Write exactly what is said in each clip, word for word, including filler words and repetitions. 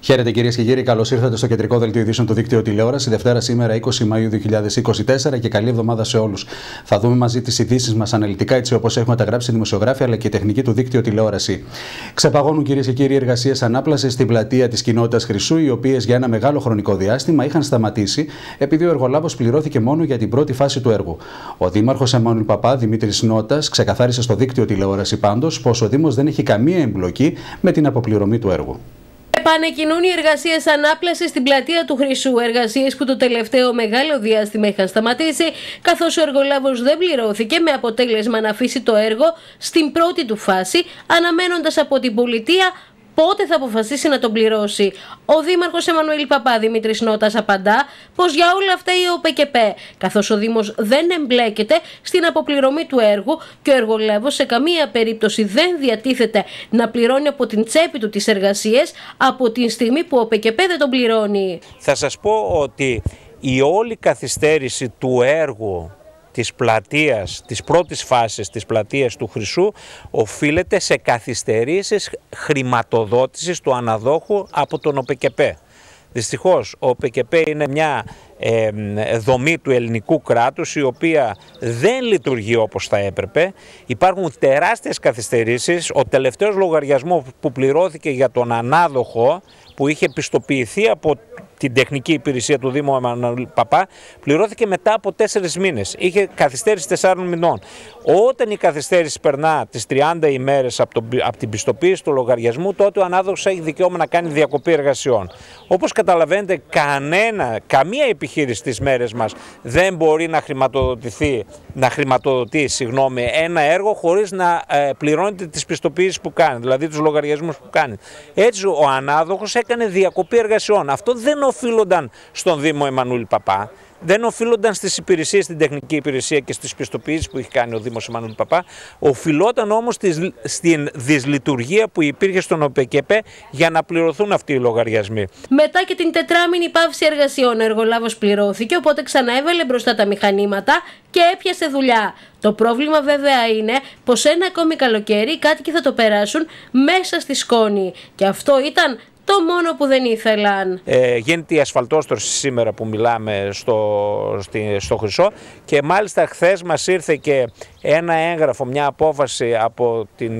Χαίρετε κυρίες και κύριοι, καλώς ήρθατε στο κεντρικό δελτίο ειδήσεων του Δίκτυο Τηλεόραση. Δευτέρα σήμερα είκοσι Μαΐου δύο χιλιάδες είκοσι τέσσερα και καλή εβδομάδα σε όλους. Θα δούμε μαζί τις ειδήσεις μας αναλυτικά, έτσι όπως έχουμε τα γράψει οι δημοσιογράφοι αλλά και η τεχνική του Δίκτυο Τηλεόραση. Ξεπαγώνουν κυρίες και κύριοι εργασίες ανάπλασης στην πλατεία της κοινότητας Χρυσού, οι οποίες για ένα μεγάλο χρονικό διάστημα είχαν σταματήσει επειδή ο εργολάβος πληρώθηκε μόνο για την πρώτη φάση του έργου. Ο Δήμαρχος Εμμανουήλ Παπά, Δημήτρης Νότας, ξεκαθάρισε στο Δίκτυο Τηλεόραση πάντως πως ο Δήμος δεν έχει καμία εμπλοκή με την αποπληρωμή του έργου. Επανεκκινούν οι εργασίες ανάπλασης στην πλατεία του Χρυσού, εργασίες που το τελευταίο μεγάλο διάστημα είχαν σταματήσει, καθώς ο εργολάβος δεν πληρώθηκε, με αποτέλεσμα να αφήσει το έργο στην πρώτη του φάση, αναμένοντας από την πολιτεία πότε θα αποφασίσει να τον πληρώσει. Ο Δήμαρχος Εμμανουήλ Παπά, Δημήτρης Νότας, απαντά πως για όλα αυτά η ΟΠΚΕΠΕ, καθώς ο Δήμος δεν εμπλέκεται στην αποπληρωμή του έργου και ο εργολάβος σε καμία περίπτωση δεν διατίθεται να πληρώνει από την τσέπη του τις εργασίες από την στιγμή που ο ΟΠΚΕΠΕ δεν τον πληρώνει. Θα σας πω ότι η όλη καθυστέρηση του έργου της πλατείας, της πρώτης φάσης της πλατείας του Χρυσού οφείλεται σε καθυστερήσεις χρηματοδότησης του αναδόχου από τον ΟΠΚΕΠΕ. Δυστυχώς ο ΟΠΚΕΠΕ είναι μια ε, δομή του ελληνικού κράτους η οποία δεν λειτουργεί όπως θα έπρεπε. Υπάρχουν τεράστιες καθυστερήσεις. Ο τελευταίος λογαριασμός που πληρώθηκε για τον ανάδοχο, που είχε πιστοποιηθεί από την τεχνική υπηρεσία του Δήμου Εμμανουήλ Παπά, πληρώθηκε μετά από τέσσερις μήνες. Είχε καθυστέρηση τεσσάρων μηνών. Όταν η καθυστέρηση περνά τις τριάντα ημέρες από, το, από την πιστοποίηση του λογαριασμού, τότε ο ανάδοχος έχει δικαίωμα να κάνει διακοπή εργασιών. Όπως καταλαβαίνετε, κανένα, καμία επιχείρηση στις μέρες μας δεν μπορεί να χρηματοδοτηθεί, να χρηματοδοτεί συγγνώμη, ένα έργο χωρίς να ε, πληρώνεται τις πιστοποιήσεις που κάνει, δηλαδή τους λογαριασμούς που κάνει. Έτσι ο ανάδοχος έκανε διακοπή εργασιών. Αυτό δεν οφείλονταν στον Δήμο Εμμανουήλ Παπά, δεν οφείλονταν στις υπηρεσίες, στην τεχνική υπηρεσία και στις πιστοποιήσεις που είχε κάνει ο Δήμος Εμμανουήλ Παπά, οφειλόταν όμως στην δυσλειτουργία που υπήρχε στον ΟΠΚΕΠΕ για να πληρωθούν αυτοί οι λογαριασμοί. Μετά και την τετράμινη παύση εργασιών, ο εργολάβος πληρώθηκε, οπότε ξαναέβαλε μπροστά τα μηχανήματα και έπιασε δουλειά. Το πρόβλημα βέβαια είναι πως ένα ακόμη καλοκαίρι οι κάτοικοι θα το περάσουν μέσα στη σκόνη. Και αυτό ήταν το μόνο που δεν ήθελαν. Ε, γίνεται η ασφαλτόστρωση σήμερα που μιλάμε στο, στη, στο Χρυσό και μάλιστα χθες μας ήρθε και ένα έγγραφο, μια απόφαση από την...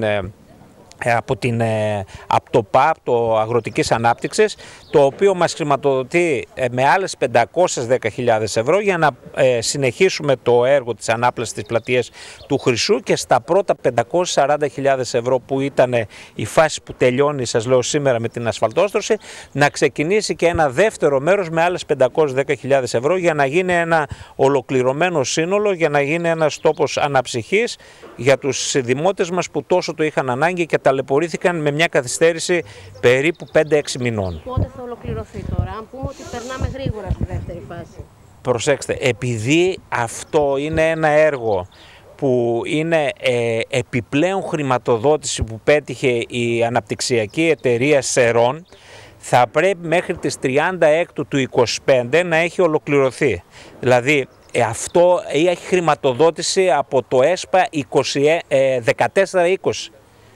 από, την, από το ΠΑΠ, το Αγροτικής Ανάπτυξης, το οποίο μας χρηματοδοτεί με άλλες πεντακόσιες δέκα χιλιάδες ευρώ για να ε, συνεχίσουμε το έργο της ανάπλασης της πλατείας του Χρυσού, και στα πρώτα πεντακόσιες σαράντα χιλιάδες ευρώ που ήταν η φάση που τελειώνει, σας λέω σήμερα, με την ασφαλτόστρωση, να ξεκινήσει και ένα δεύτερο μέρος με άλλες πεντακόσιες δέκα χιλιάδες ευρώ για να γίνει ένα ολοκληρωμένο σύνολο, για να γίνει ένας τόπος αναψυχής για τους δημότες μας που τόσο το είχαν ανάγκη και ταλαιπωρήθηκαν με μια καθυστέρηση περίπου πέντε έξι μηνών. Πότε θα ολοκληρωθεί τώρα, αν πούμε ότι περνάμε γρήγορα στη δεύτερη φάση? Προσέξτε, επειδή αυτό είναι ένα έργο που είναι ε, επιπλέον χρηματοδότηση που πέτυχε η αναπτυξιακή εταιρεία Σερών, θα πρέπει μέχρι τις τριάντα έκτου του είκοσι πέντε να έχει ολοκληρωθεί. Δηλαδή, Ε, αυτό έχει χρηματοδότηση από το ΕΣΠΑ δεκατέσσερα είκοσι.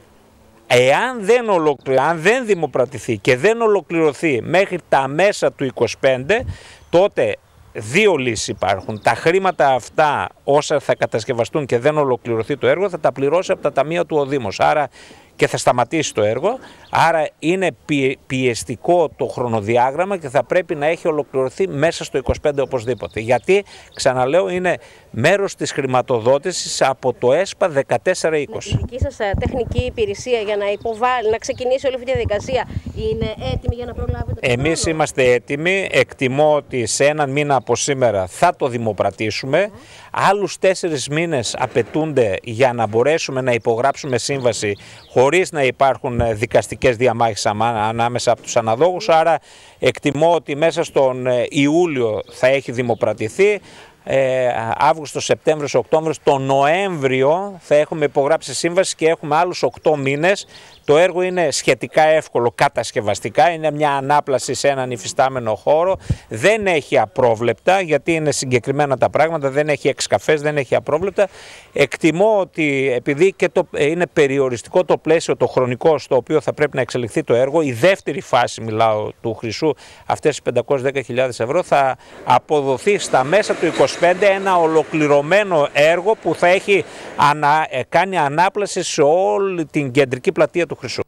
Εάν δεν, ολοκληρω... Αν δεν δημοπρατηθεί και δεν ολοκληρωθεί μέχρι τα μέσα του είκοσι πέντε, τότε δύο λύσεις υπάρχουν. Τα χρήματα αυτά, όσα θα κατασκευαστούν και δεν ολοκληρωθεί το έργο, θα τα πληρώσει από τα ταμεία του ο Δήμος. Άρα και θα σταματήσει το έργο, άρα είναι πιεστικό το χρονοδιάγραμμα και θα πρέπει να έχει ολοκληρωθεί μέσα στο είκοσι πέντε οπωσδήποτε. Γιατί, ξαναλέω, είναι μέρος της χρηματοδότησης από το ΕΣΠΑ δεκατέσσερα είκοσι. Η δική σας τεχνική υπηρεσία για να υποβάλει, να ξεκινήσει όλη αυτή τη διαδικασία, είναι έτοιμη για να προλάβετε το Εμείς χρόνο? είμαστε έτοιμοι, εκτιμώ ότι σε έναν μήνα από σήμερα θα το δημοπρατήσουμε. Mm. Άλλους τέσσερις μήνες απαιτούνται για να μπορέσουμε να υπογράψουμε σύμβαση χωρίς να υπάρχουν δικαστικές διαμάχες ανάμεσα από τους αναδόχους, άρα εκτιμώ ότι μέσα στον Ιούλιο θα έχει δημοπρατηθεί, ε, Αύγουστο, Σεπτέμβριος, Οκτώβριος, τον Νοέμβριο θα έχουμε υπογράψει σύμβαση και έχουμε άλλους οκτώ μήνες Το έργο είναι σχετικά εύκολο κατασκευαστικά, είναι μια ανάπλαση σε έναν υφιστάμενο χώρο, δεν έχει απρόβλεπτα γιατί είναι συγκεκριμένα τα πράγματα, δεν έχει εξκαφές, δεν έχει απρόβλεπτα. Εκτιμώ ότι επειδή και το, είναι περιοριστικό το πλαίσιο, το χρονικό στο οποίο θα πρέπει να εξελιχθεί το έργο, η δεύτερη φάση, μιλάω, του Χρυσού, αυτές τις πεντακόσιες δέκα χιλιάδες ευρώ, θα αποδοθεί στα μέσα του είκοσι πέντε ένα ολοκληρωμένο έργο που θα έχει ανα, κάνει ανάπλαση σε όλη την κεντρική πλατεία του Χρυσού.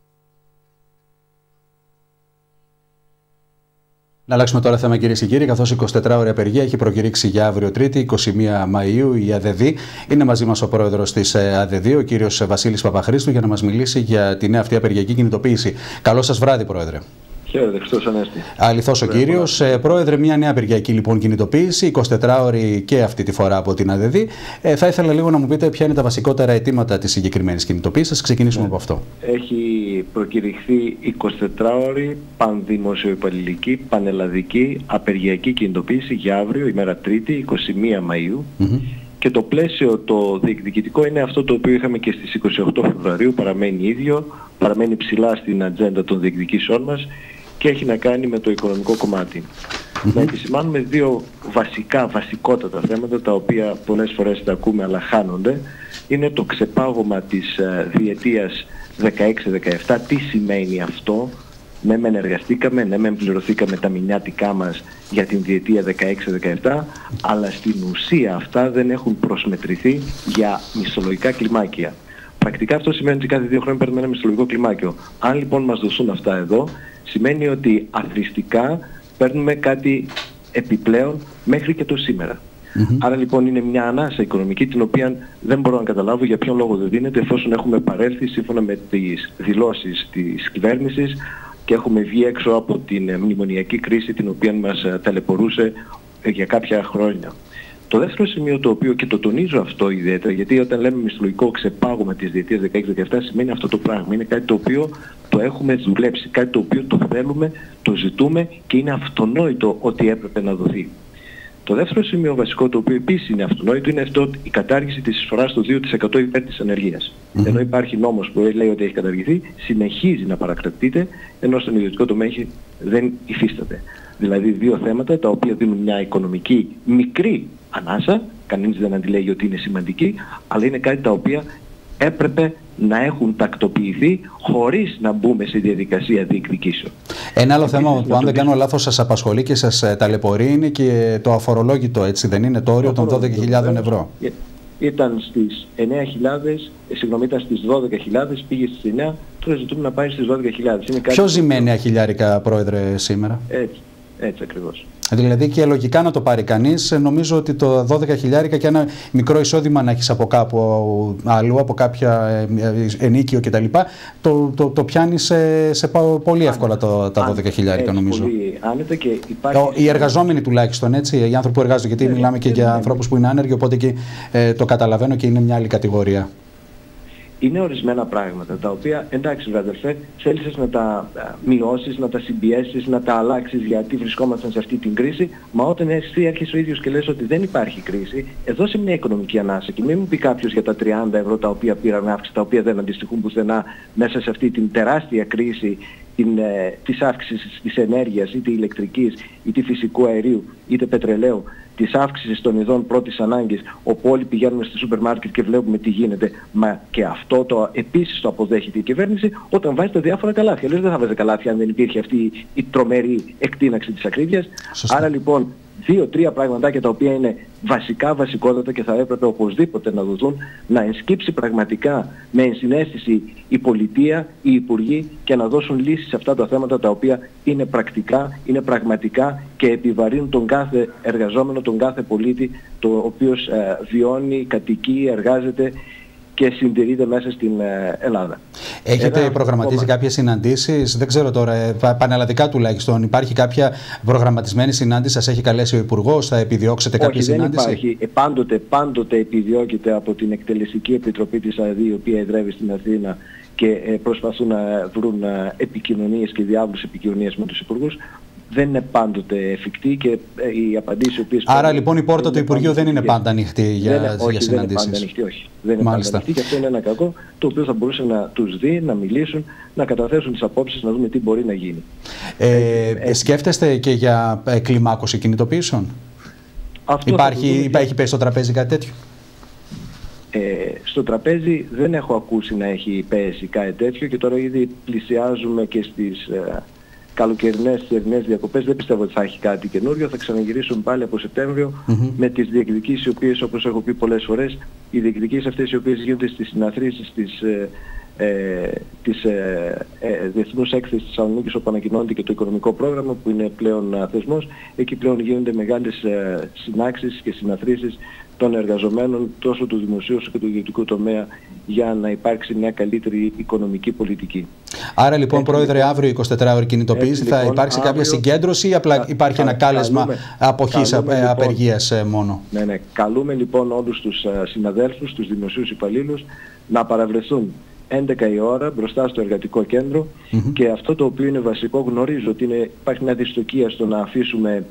Να αλλάξουμε τώρα θέμα, κυρίες και κύριοι, καθώς η εικοσιτετράωρη απεργία έχει προκηρύξει για αύριο Τρίτη, εικοστή πρώτη Μαΐου, η ΑΔΕΔΗ. Είναι μαζί μας ο πρόεδρος της ΑΔΕΔΗ, ο κύριος Βασίλης Παπαχρήστου, για να μας μιλήσει για τη νέα αυτή απεργιακή κινητοποίηση. Καλό σας βράδυ, πρόεδρε. Χαίρετε, Χριστός Ανέστη. Αληθώς ο κύριος. Ε, πρόεδρε, μια νέα απεργιακή λοιπόν κινητοποίηση, εικοσιτετράωρη και αυτή τη φορά από την ΑΔΕΔΗ. Ε, θα ήθελα λίγο να μου πείτε ποια είναι τα βασικότερα αιτήματα της συγκεκριμένης κινητοποίησης. Ξεκινήσουμε ναι. από αυτό. Έχει προκηρυχθεί εικοσιτετράωρη πανδημοσιοϊπαλληλική, πανελλαδική απεργιακή κινητοποίηση για αύριο, ημέρα Τρίτη, εικοστή πρώτη Μαΐου. Mm-hmm. Και το πλαίσιο το διεκδικητικό είναι αυτό το οποίο είχαμε και στις εικοστή ογδόη Φεβρουαρίου, παραμένει ίδιο, παραμένει ψηλά στην ατζέντα των διεκδικήσεών μας και έχει να κάνει με το οικονομικό κομμάτι. Mm-hmm. Να επισημάνουμε δύο βασικά, βασικότατα θέματα, τα οποία πολλές φορές τα ακούμε αλλά χάνονται. Είναι το ξεπάγωμα της uh, διετίας δεκαέξι δεκαεπτά. Τι σημαίνει αυτό? Ναι μεν εργαστήκαμε, ναι μεν πληρωθήκαμε τα μηνιάτικά μας για την διετία δεκαέξι δεκαεπτά, αλλά στην ουσία αυτά δεν έχουν προσμετρηθεί για μισθολογικά κλιμάκια. Πρακτικά αυτό σημαίνει ότι κάθε δύο χρόνια παίρνουμε ένα μισθολογικό κλιμάκιο. Αν λοιπόν μας δοθούν αυτά εδώ, σημαίνει ότι αθροιστικά παίρνουμε κάτι επιπλέον μέχρι και το σήμερα. Mm-hmm. Άρα λοιπόν είναι μια ανάσα οικονομική, την οποία δεν μπορώ να καταλάβω για ποιον λόγο δεν δίνεται, εφόσον έχουμε παρέλθει σύμφωνα με τις δηλώσεις της κυβέρνησης και έχουμε βγει έξω από την μνημονιακή κρίση, την οποία μας ταλαιπωρούσε για κάποια χρόνια. Το δεύτερο σημείο, το οποίο και το τονίζω αυτό ιδιαίτερα, γιατί όταν λέμε μισθολογικό ξεπάγωμα της διετίας δεκαέξι δεκαεπτά, σημαίνει αυτό το πράγμα. Είναι κάτι το οποίο το έχουμε δουλέψει, κάτι το οποίο το θέλουμε, το ζητούμε και είναι αυτονόητο ότι έπρεπε να δοθεί. Το δεύτερο σημείο βασικό, το οποίο επίσης είναι αυτονόητο, είναι αυτό, η κατάργηση της εισφοράς στο δύο τοις εκατό υπέρ της ανεργίας. Mm-hmm. Ενώ υπάρχει νόμος που λέει ότι έχει καταργηθεί, συνεχίζει να παρακτακτείται, ενώ στον ιδιωτικό τομέα δεν υφίσταται. Δηλαδή δύο θέματα τα οποία δίνουν μια οικονομική μικρή ανάσα, κανείς δεν αντιλέγει ότι είναι σημαντική, αλλά είναι κάτι τα οποία έπρεπε να έχουν τακτοποιηθεί χωρίς να μπούμε σε διαδικασία διεκδικήσεων. Ένα άλλο θέμα που, αν δεν κάνω λάθος, σας απασχολεί και σας ταλαιπωρεί είναι και το αφορολόγητο, έτσι δεν είναι, το όριο των δώδεκα χιλιάδες ευρώ. Ήταν στις εννέα χιλιάδες, συγγνώμη, ήταν στις δώδεκα χιλιάδες, πήγε στις εννέα, τώρα ζητούμε να πάει στις δώδεκα χιλιάδες. Ποιο ζημαίνει εννέα χιλιάρικα, πρόεδρε, σήμερα? Έτσι, έτσι ακριβώς. Δηλαδή και λογικά να το πάρει κανείς, νομίζω ότι το δώδεκα χιλιάρικα και ένα μικρό εισόδημα να έχεις από κάπου αλλού, από κάποια ενίκιο κτλ. Το, το, το πιάνεις σε, σε πολύ εύκολα το, τα δώδεκα χιλιάρικα, νομίζω. Πολύ άνετα και υπάρχει... Οι εργαζόμενοι τουλάχιστον, έτσι, οι άνθρωποι που εργάζονται, γιατί ναι, μιλάμε και ναι, για ναι. ανθρώπους που είναι άνεργοι, οπότε και ε, το καταλαβαίνω και είναι μια άλλη κατηγορία. Είναι ορισμένα πράγματα τα οποία, εντάξει βέβαια αδερφέ, θέλησες να τα μειώσεις, να τα συμπιέσεις, να τα αλλάξεις γιατί βρισκόμασταν σε αυτή την κρίση, μα όταν εσύ έρχεσαι ο ίδιος και λες ότι δεν υπάρχει κρίση, εδώ σε μια οικονομική ανάσα και μην μου πει κάποιος για τα τριάντα ευρώ τα οποία πήραν αύξηση, τα οποία δεν αντιστοιχούν πουθενά μέσα σε αυτή την τεράστια κρίση την, ε, της αύξησης της ενέργειας, είτε ηλεκτρικής, είτε φυσικού αερίου, είτε πετρελαίου, της αύξησης των ειδών πρώτης ανάγκης, όπου όλοι πηγαίνουμε στη σούπερ μάρκετ και βλέπουμε τι γίνεται, μα και αυτό το επίσης το αποδέχεται η κυβέρνηση όταν βάζει τα διάφορα καλάθια. Λες δεν θα βάζει καλάθια αν δεν υπήρχε αυτή η τρομερή εκτείναξη της ακρίβειας. Σωστή. Άρα λοιπόν δύο-τρία πραγματάκια τα οποία είναι βασικά βασικότατα και θα έπρεπε οπωσδήποτε να δοθούν, να ενσκύψει πραγματικά με ενσυναίσθηση η πολιτεία, οι υπουργοί και να δώσουν λύσεις σε αυτά τα θέματα τα οποία είναι πρακτικά, είναι πραγματικά και επιβαρύνουν τον κάθε εργαζόμενο, τον κάθε πολίτη, το οποίος ε, βιώνει, κατοικεί, εργάζεται και συντηρείται μέσα στην Ελλάδα. Έχετε Ένα προγραμματίσει κόμμα. κάποιες συναντήσεις, δεν ξέρω τώρα, πανελλαδικά τουλάχιστον, υπάρχει κάποια προγραμματισμένη συνάντηση, σας έχει καλέσει ο Υπουργός, θα επιδιώξετε κάποια Όχι, συνάντηση? Όχι, δεν υπάρχει. Πάντοτε, πάντοτε επιδιώκεται από την Εκτελεστική Επιτροπή της ΑΔΗ, η οποία εδρεύει στην Αθήνα και προσπαθούν να βρουν επικοινωνίες και διάβλους επικοινωνίας με τους υπουργούς. δεν είναι πάντοτε εφικτή και οι απαντήσεις οι οποίες... Άρα παίρνουν, λοιπόν η πόρτα του Υπουργείου δεν είναι πάντα ανοιχτή για, δεν, όχι, για συναντήσεις. Δεν είναι πάντα ανοιχτή, όχι. Δεν είναι πάντα ανοιχτή και αυτό είναι ένα κακό το οποίο θα μπορούσε να τους δει, να μιλήσουν, να καταθέσουν τις απόψεις, να δούμε τι μπορεί να γίνει. Ε, ε, σκέφτεστε και για ε, κλιμάκωση κινητοποιήσεων? Υπάρχει, υπάρχει πέσει στο τραπέζι κάτι τέτοιο? Ε, στο τραπέζι δεν έχω ακούσει να έχει πέσει κάτι τέτοιο και τώρα ήδη πλησιάζουμε και στις ε, καλοκαιρινές θερινές διακοπές. Δεν πιστεύω ότι θα έχει κάτι καινούριο. Θα ξαναγυρίσουμε πάλι από Σεπτέμβριο mm-hmm. με τις διεκδικήσεις οι οποίες, όπως έχω πει πολλές φορές, οι διεκδικήσεις αυτές οι οποίες γίνονται στις συναθρήσεις της, ε, ε, της ε, ε, Διεθνούς Έκθεσης της Θεσσαλονίκης, όπου ανακοινώνεται και το οικονομικό πρόγραμμα που είναι πλέον ε, θεσμός. Εκεί πλέον γίνονται μεγάλες ε, συνάξεις και συναθρήσεις των εργαζομένων τόσο του δημοσίου όσο και του ιδιωτικού τομέα για να υπάρξει μια καλύτερη οικονομική πολιτική. Άρα λοιπόν, έτσι, Πρόεδρε, λοιπόν, αύριο εικοσιτετράωρη κινητοποίηση θα λοιπόν, υπάρξει αύριο, κάποια συγκέντρωση ή απλά υπάρχει κα, ένα κάλεσμα καλούμε, αποχής καλούμε, λοιπόν, απεργίας μόνο? Ναι, ναι. Καλούμε λοιπόν όλους τους συναδέλφους, τους δημοσίους υπαλλήλους να παραβρεθούν έντεκα η ώρα μπροστά στο εργατικό κέντρο mm-hmm. και αυτό το οποίο είναι βασικό, γνωρίζω ότι είναι, υπάρχει μια δυστοκία στο να αφήσουμε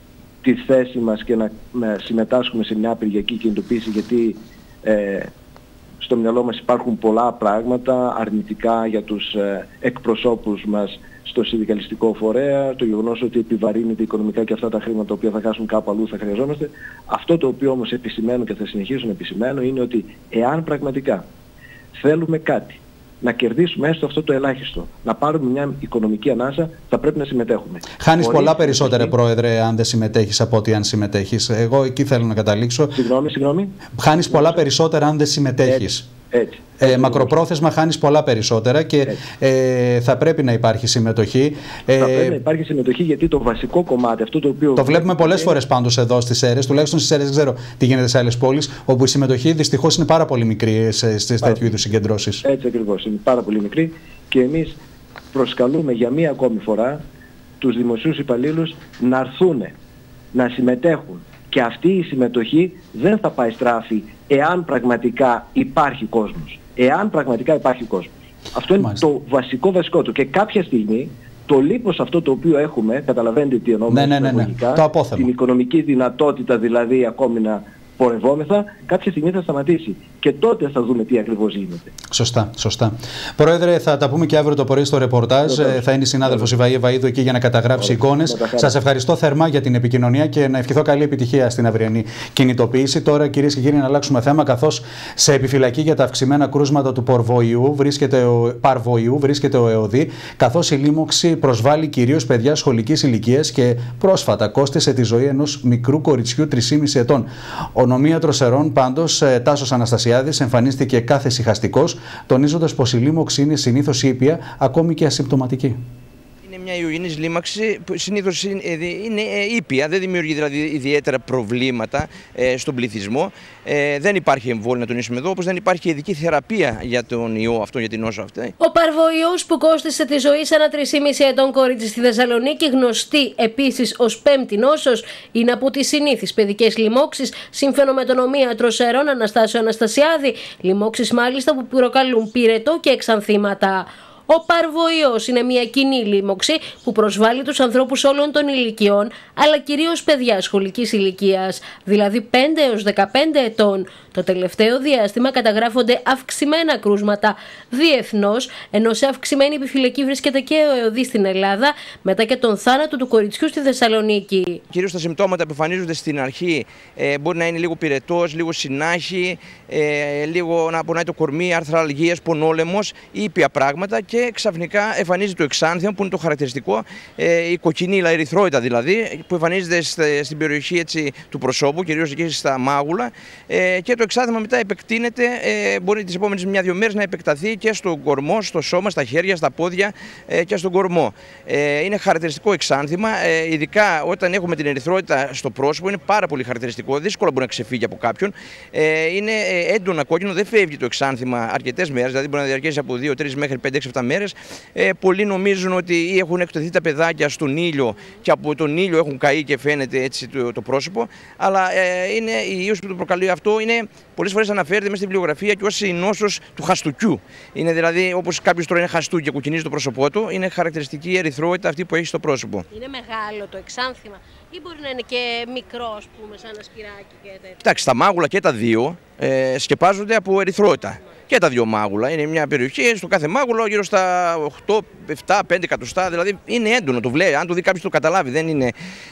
τη θέση μας και να, να συμμετάσχουμε σε μια απεργιακή κινητοποίηση, γιατί ε, στο μυαλό μας υπάρχουν πολλά πράγματα αρνητικά για τους ε, εκπροσώπους μας στο συνδικαλιστικό φορέα, το γεγονός ότι επιβαρύνεται οικονομικά και αυτά τα χρήματα τα οποία θα χάσουν κάπου αλλού θα χρειαζόμαστε. Αυτό το οποίο όμως επισημαίνω και θα συνεχίσω να επισημαίνω είναι ότι εάν πραγματικά θέλουμε κάτι, να κερδίσουμε έστω αυτό το ελάχιστο, να πάρουμε μια οικονομική ανάσα, θα πρέπει να συμμετέχουμε. Χάνεις πολλά περισσότερα, συμμετέχει... Πρόεδρε, αν δεν συμμετέχεις από ότι αν συμμετέχεις. Εγώ εκεί θέλω να καταλήξω. Συγγνώμη, συγγνώμη. Χάνεις πολλά περισσότερα αν δεν συμμετέχεις. Έτσι. Ε, έτσι, μακροπρόθεσμα χάνεις πολλά περισσότερα και ε, θα πρέπει να υπάρχει συμμετοχή. Ε, θα πρέπει να υπάρχει συμμετοχή, γιατί το βασικό κομμάτι, αυτό το οποίο... Το βλέπουμε πολλές είναι... φορές πάντως εδώ στις ΣΕΡΕΣ, τουλάχιστον στις ΣΕΡΕΣ, δεν ξέρω τι γίνεται σε άλλες πόλεις, όπου η συμμετοχή δυστυχώς είναι πάρα πολύ μικρή στις τέτοιου είδους συγκεντρώσεις. Έτσι ακριβώς, είναι πάρα πολύ μικρή και εμείς προσκαλούμε για μία ακόμη φορά τους δημοσίους υπαλλήλους να έρθουν, να συμμετέχουν. Και αυτή η συμμετοχή δεν θα πάει στράφη εάν πραγματικά υπάρχει κόσμος. Εάν πραγματικά υπάρχει κόσμος. Αυτό είναι Μάλιστα. το βασικό βασικό του. Και κάποια στιγμή το λίπος αυτό το οποίο έχουμε, καταλαβαίνετε τι εννοούμε, ναι, ναι, ναι, ναι. την οικονομική δυνατότητα δηλαδή ακόμη να πορευόμεθα, κάποια στιγμή θα σταματήσει. Και τότε θα δούμε τι ακριβώς γίνεται. Σωστά, σωστά. Πρόεδρε, θα τα πούμε και αύριο το πρωί στο ρεπορτάζ. Ε, θα είναι η συνάδελφος η Βαΐα Βαΐδου εκεί για να καταγράψει εικόνες. Σας ευχαριστώ θερμά για την επικοινωνία και να ευχηθώ καλή επιτυχία στην αυριανή κινητοποίηση. Τώρα, κυρίες και κύριοι, να αλλάξουμε θέμα, καθώς σε επιφυλακή για τα αυξημένα κρούσματα του παρβοϊού βρίσκεται ο, παρβοϊού, βρίσκεται ο ΕΟΔΗ, καθώς η λίμωξη προσβάλλει κυρίως παιδιά σχολικής ηλικίας και πρόσφατα κόστισε τη ζωή ενός μικρού κοριτσιού τριών και μισή ετών. Ο νομίατρος Ερών, πάντως, Τάσος Αναστασιάδης, εμφανίστηκε καθησυχαστικός, τονίζοντας πως η λίμωξη είναι συνήθως ήπια, ακόμη και ασυμπτωματική. Είναι μια ιογενής λίμωξη που συνήθως είναι ήπια, δεν δημιουργεί δηλαδή ιδιαίτερα προβλήματα ε, στον πληθυσμό. Ε, δεν υπάρχει εμβόλιο, να τονίσουμε εδώ, όπως δεν υπάρχει ειδική θεραπεία για τον ιό αυτό, για την νόσο αυτή. Ο παρβοϊός που κόστισε τη ζωή σε ένα τρία και μισή ετών κορίτσι στη Θεσσαλονίκη, γνωστή επίσης ως πέμπτη νόσος, είναι από τις συνήθεις παιδικές λοιμώξεις, σύμφωνα με τον ομίατρο Ερών Αναστάσιο Αναστασιάδη, λοιμώξεις μάλιστα που προκαλούν πυρετό και εξανθήματα. Ο παρβοϊός είναι μια κοινή λίμωξη που προσβάλλει τους ανθρώπους όλων των ηλικιών, αλλά κυρίως παιδιά σχολικής ηλικίας, δηλαδή πέντε έως δεκαπέντε ετών. Το τελευταίο διάστημα καταγράφονται αυξημένα κρούσματα διεθνώς, ενώ σε αυξημένη επιφυλακή βρίσκεται και ο ΕΟΔΗ στην Ελλάδα, μετά και τον θάνατο του κοριτσιού στη Θεσσαλονίκη. Κυρίως τα συμπτώματα που εμφανίζονται στην αρχή ε, μπορεί να είναι λίγο πυρετός, λίγο συνάχη, ε, λίγο να πονάει το κορμί, αρθραλγίας, πονόλεμος, ήπια πράγματα. Και ξαφνικά εμφανίζεται το εξάνθημα που είναι το χαρακτηριστικό, ε, η κοκκινίλα ερυθρόητα δηλαδή, που εμφανίζεται στην περιοχή έτσι, του προσώπου, κυρίως εκεί στα μάγουλα, ε, και το εξάνθημα μετά επεκτείνεται, ε, μπορεί τις επόμενες μια-δύο μέρες να επεκταθεί και στον κορμό, στο σώμα, στα χέρια, στα πόδια ε, και στον κορμό. Ε, είναι χαρακτηριστικό εξάνθημα, ε, ειδικά όταν έχουμε την ερυθρόητα στο πρόσωπο, είναι πάρα πολύ χαρακτηριστικό, δύσκολα μπορεί να ξεφύγει από κάποιον. Ε, είναι έντονα κόκκινο, δεν φεύγει το εξάνθημα αρκετές μέρες, δηλαδή μπορεί να διαρκέσει από δύο τρεις μέχρι πέντε έξι επτά μέρες. Ε, πολλοί νομίζουν ότι έχουν εκτεθεί τα παιδάκια στον ήλιο και από τον ήλιο έχουν καεί και φαίνεται έτσι το, το πρόσωπο. Αλλά ε, είναι, η ίωση που το προκαλεί αυτό είναι πολλές φορές αναφέρεται μέσα στη βιβλιογραφία και ως η νόσος του χαστούκιου. Είναι δηλαδή όπως κάποιος τρώει ένα χαστούκι και κουκκινίζει το πρόσωπό του, είναι χαρακτηριστική η ερυθρότητα αυτή που έχει στο πρόσωπο. Είναι μεγάλο το εξάνθημα ή μπορεί να είναι και μικρό, ας πούμε, σαν ένα σπυράκι και τέτοια? Εντάξει, τα μάγουλα και τα δύο ε, σκεπάζονται από ερυθρότητα. Και τα δύο μάγουλα. Είναι μια περιοχή, στο κάθε μάγουλο γύρω στα οκτώ, επτά, πέντε εκατοστά. Δηλαδή είναι έντονο, το βλέπει. Αν το δει κάποιος το καταλάβει. Δεν είναι,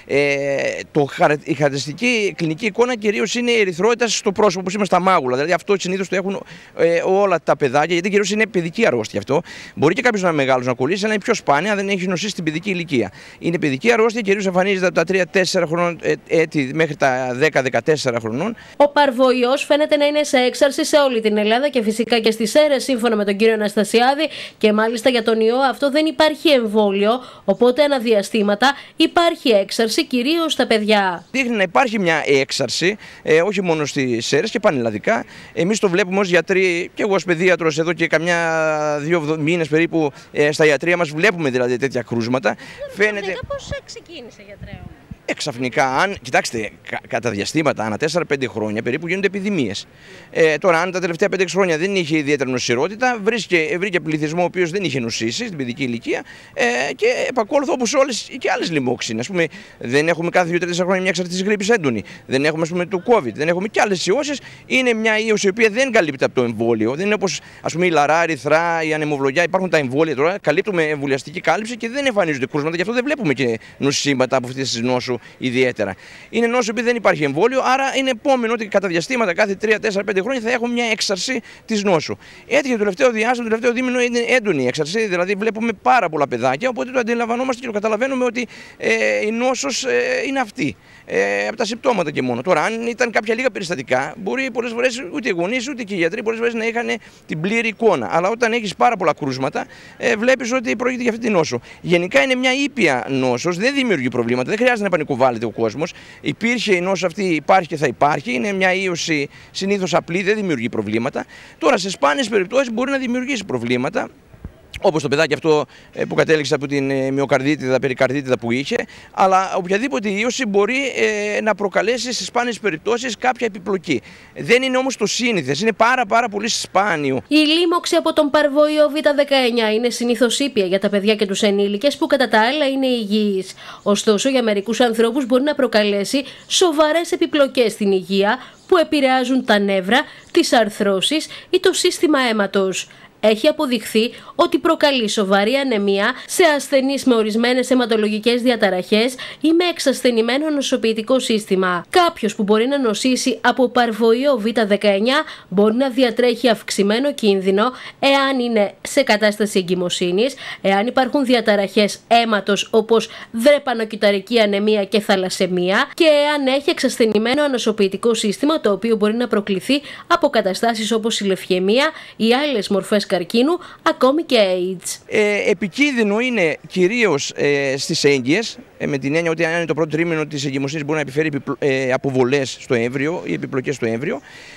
ε, το, η χαρακτηριστική κλινική εικόνα κυρίως είναι η ερυθρότητα στο πρόσωπο, όπως είμαστε στα μάγουλα. Δηλαδή αυτό συνήθως το έχουν ε, όλα τα παιδάκια, γιατί κυρίως είναι παιδική αρρώστια αυτό. Μπορεί και κάποιος να είναι μεγάλος να κολλήσει, αλλά είναι πιο σπάνια, δεν έχει νοσήσει στην παιδική ηλικία. Είναι παιδική αρρώστια, κυρίως εμφανίζεται από τα τρία τέσσερα χρονών έτη μέχρι τα δέκα δεκατέσσερα χρονών. Ο παρβοϊός φαίνεται να είναι σε έξαρση σε όλη την Ελλάδα και φυσικά και στις αίρες, σύμφωνα με τον κύριο Αναστασιάδη, και μάλιστα για τον ιό αυτό δεν υπάρχει εμβόλιο, οπότε αναδιαστήματα υπάρχει έξαρση κυρίως στα παιδιά. Δείχνει να υπάρχει μια έξαρση, ε, όχι μόνο στις αίρες και πανελλαδικά. Εμείς το βλέπουμε ως γιατροί, και εγώ ως παιδίατρος εδώ και καμιά δύο μήνες περίπου ε, στα ιατρεία μας, βλέπουμε δηλαδή τέτοια κρούσματα. Φαίνεται... Πώς ξεκίνησε, γιατρέ? Εξαφνικά, αν κοιτάξτε, κα, κατά διαστήματα, ανά τέσσερα πέντε χρόνια περίπου γίνονται επιδημίες. Ε, τώρα, αν τα τελευταία πέντε έξι χρόνια δεν είχε ιδιαίτερη νοσηρότητα, βρήκε, βρήκε πληθυσμό ο οποίος δεν είχε νοσήσει στην παιδική ηλικία ε, και επακόλουθο όπως όλες και άλλες λοιμόξινες. Ας πούμε, δεν έχουμε κάθε δύο τρία χρόνια μια εξαρτητική γρίπης έντονη. Δεν έχουμε, ας πούμε, το COVID, δεν έχουμε και άλλες ιώσεις. Είναι μια ίωση η οποία δεν καλύπτει από το εμβόλιο. Δεν είναι όπως, ας πούμε, η λαρά, η ρηθρά, η ανεμοβλογιά. Υπάρχουν τα εμβόλια τώρα, καλύπτουμε εμβολιαστική κάλυψη και δεν εμφανίζονται κρούσματα. Γι' αυτό δεν βλέπουμε και νοσήματα από αυτή τη νόσου ιδιαίτερα. Είναι νόσο που δεν υπάρχει εμβόλιο, άρα είναι επόμενο ότι κατά διαστήματα κάθε τρία τέσσερα πέντε χρόνια θα έχουμε μια έξαρση της νόσου. Έτσι και το τελευταίο διάστημα, το τελευταίο δίμηνο είναι έντονη η έξαρση, δηλαδή βλέπουμε πάρα πολλά παιδάκια, οπότε το αντιλαμβανόμαστε και το καταλαβαίνουμε ότι ε, η νόσος ε, είναι αυτή. Ε, από τα συμπτώματα και μόνο. Τώρα, αν ήταν κάποια λίγα περιστατικά, μπορεί πολλές φορές ούτε οι γονείς ούτε και οι γιατροί πολλές φορές να είχαν την πλήρη εικόνα. Αλλά όταν έχεις πάρα πολλά κρούσματα, ε, βλέπεις ότι πρόκειται για αυτή την νόσο. Γενικά είναι μια ήπια νόσος, δεν δημιουργεί προβλήματα, δεν χρειάζεται να πανικοβάλλεται ο κόσμος. Υπήρχε η νόσο αυτή, υπάρχει και θα υπάρχει. Είναι μια ίωση συνήθως απλή, δεν δημιουργεί προβλήματα. Τώρα, σε σπάνιες περιπτώσεις μπορεί να δημιουργήσει προβλήματα. Όπως το παιδάκι αυτό που κατέληξε από την μυοκαρδίτιδα, περικαρδίτιδα που είχε, αλλά οποιαδήποτε ίωση μπορεί ε, να προκαλέσει σε σπάνιες περιπτώσεις κάποια επιπλοκή. Δεν είναι όμως το σύνηθες, είναι πάρα πάρα πολύ σπάνιο. Η λίμωξη από τον παρβοϊό β δεκαεννιά είναι συνήθως ήπια για τα παιδιά και τους ενήλικες που κατά τα άλλα είναι υγιείς. Ωστόσο, για μερικούς ανθρώπους μπορεί να προκαλέσει σοβαρές επιπλοκές στην υγεία που επηρεάζουν τα νεύρα, τις αρθρώσεις ή το σύστημα αίματος. Έχει αποδειχθεί ότι προκαλεί σοβαρή ανεμία σε ασθενείς με ορισμένες αιματολογικές διαταραχές ή με εξασθενημένο νοσοποιητικό σύστημα. Κάποιος που μπορεί να νοσήσει από παρβοϊό β δεκαεννιά μπορεί να διατρέχει αυξημένο κίνδυνο εάν είναι σε κατάσταση εγκυμοσύνης, εάν υπάρχουν διαταραχές αίματος όπως δρεπανοκυταρική ανεμία και θαλασσαιμία και εάν έχει εξασθενημένο ανοσοποιητικό σύστημα, το οποίο μπορεί να προκληθεί από καταστάσεις όπως η λευχαιμία ή άλλες μορφές καρκίνου, ακόμη και AIDS. Ε, επικίνδυνο είναι κυρίως ε, στις έγκυες, ε, με την έννοια ότι αν είναι το πρώτο τρίμηνο της εγκυμοσύνης μπορεί να επιφέρει ε, αποβολές στο έμβριο ή επιπλοκές στο έμβριο,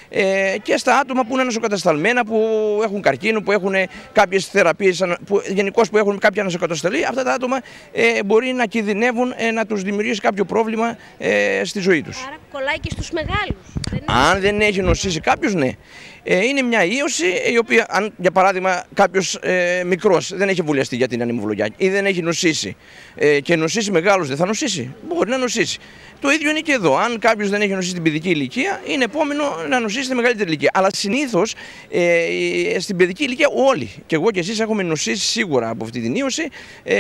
ε, και στα άτομα που είναι νοσοκατασταλμένα, που έχουν καρκίνο, που έχουν κάποιες θεραπείες, που, γενικώς που έχουν κάποια νοσοκατασταλή, αυτά τα άτομα ε, μπορεί να κινδυνεύουν ε, να τους δημιουργήσει κάποιο πρόβλημα ε, στη ζωή τους. Άρα κολλάει και στους μεγάλους. Δεν αν δεν έχει νοσήσει κάποιος, ναι. Είναι μια ίωση η οποία, αν για παράδειγμα κάποιος ε, μικρός δεν έχει εμβολιαστεί για την ανεμοβλογιά ή δεν έχει νοσήσει ε, και νοσήσει μεγάλος, δεν θα νοσήσει. Μπορεί να νοσήσει. Το ίδιο είναι και εδώ. Αν κάποιος δεν έχει νοσήσει στην παιδική ηλικία, είναι επόμενο να νοσήσει στη μεγαλύτερη ηλικία. Αλλά συνήθως ε, στην παιδική ηλικία όλοι, και εγώ και εσείς, έχουμε νοσήσει σίγουρα από αυτή την ίωση ε,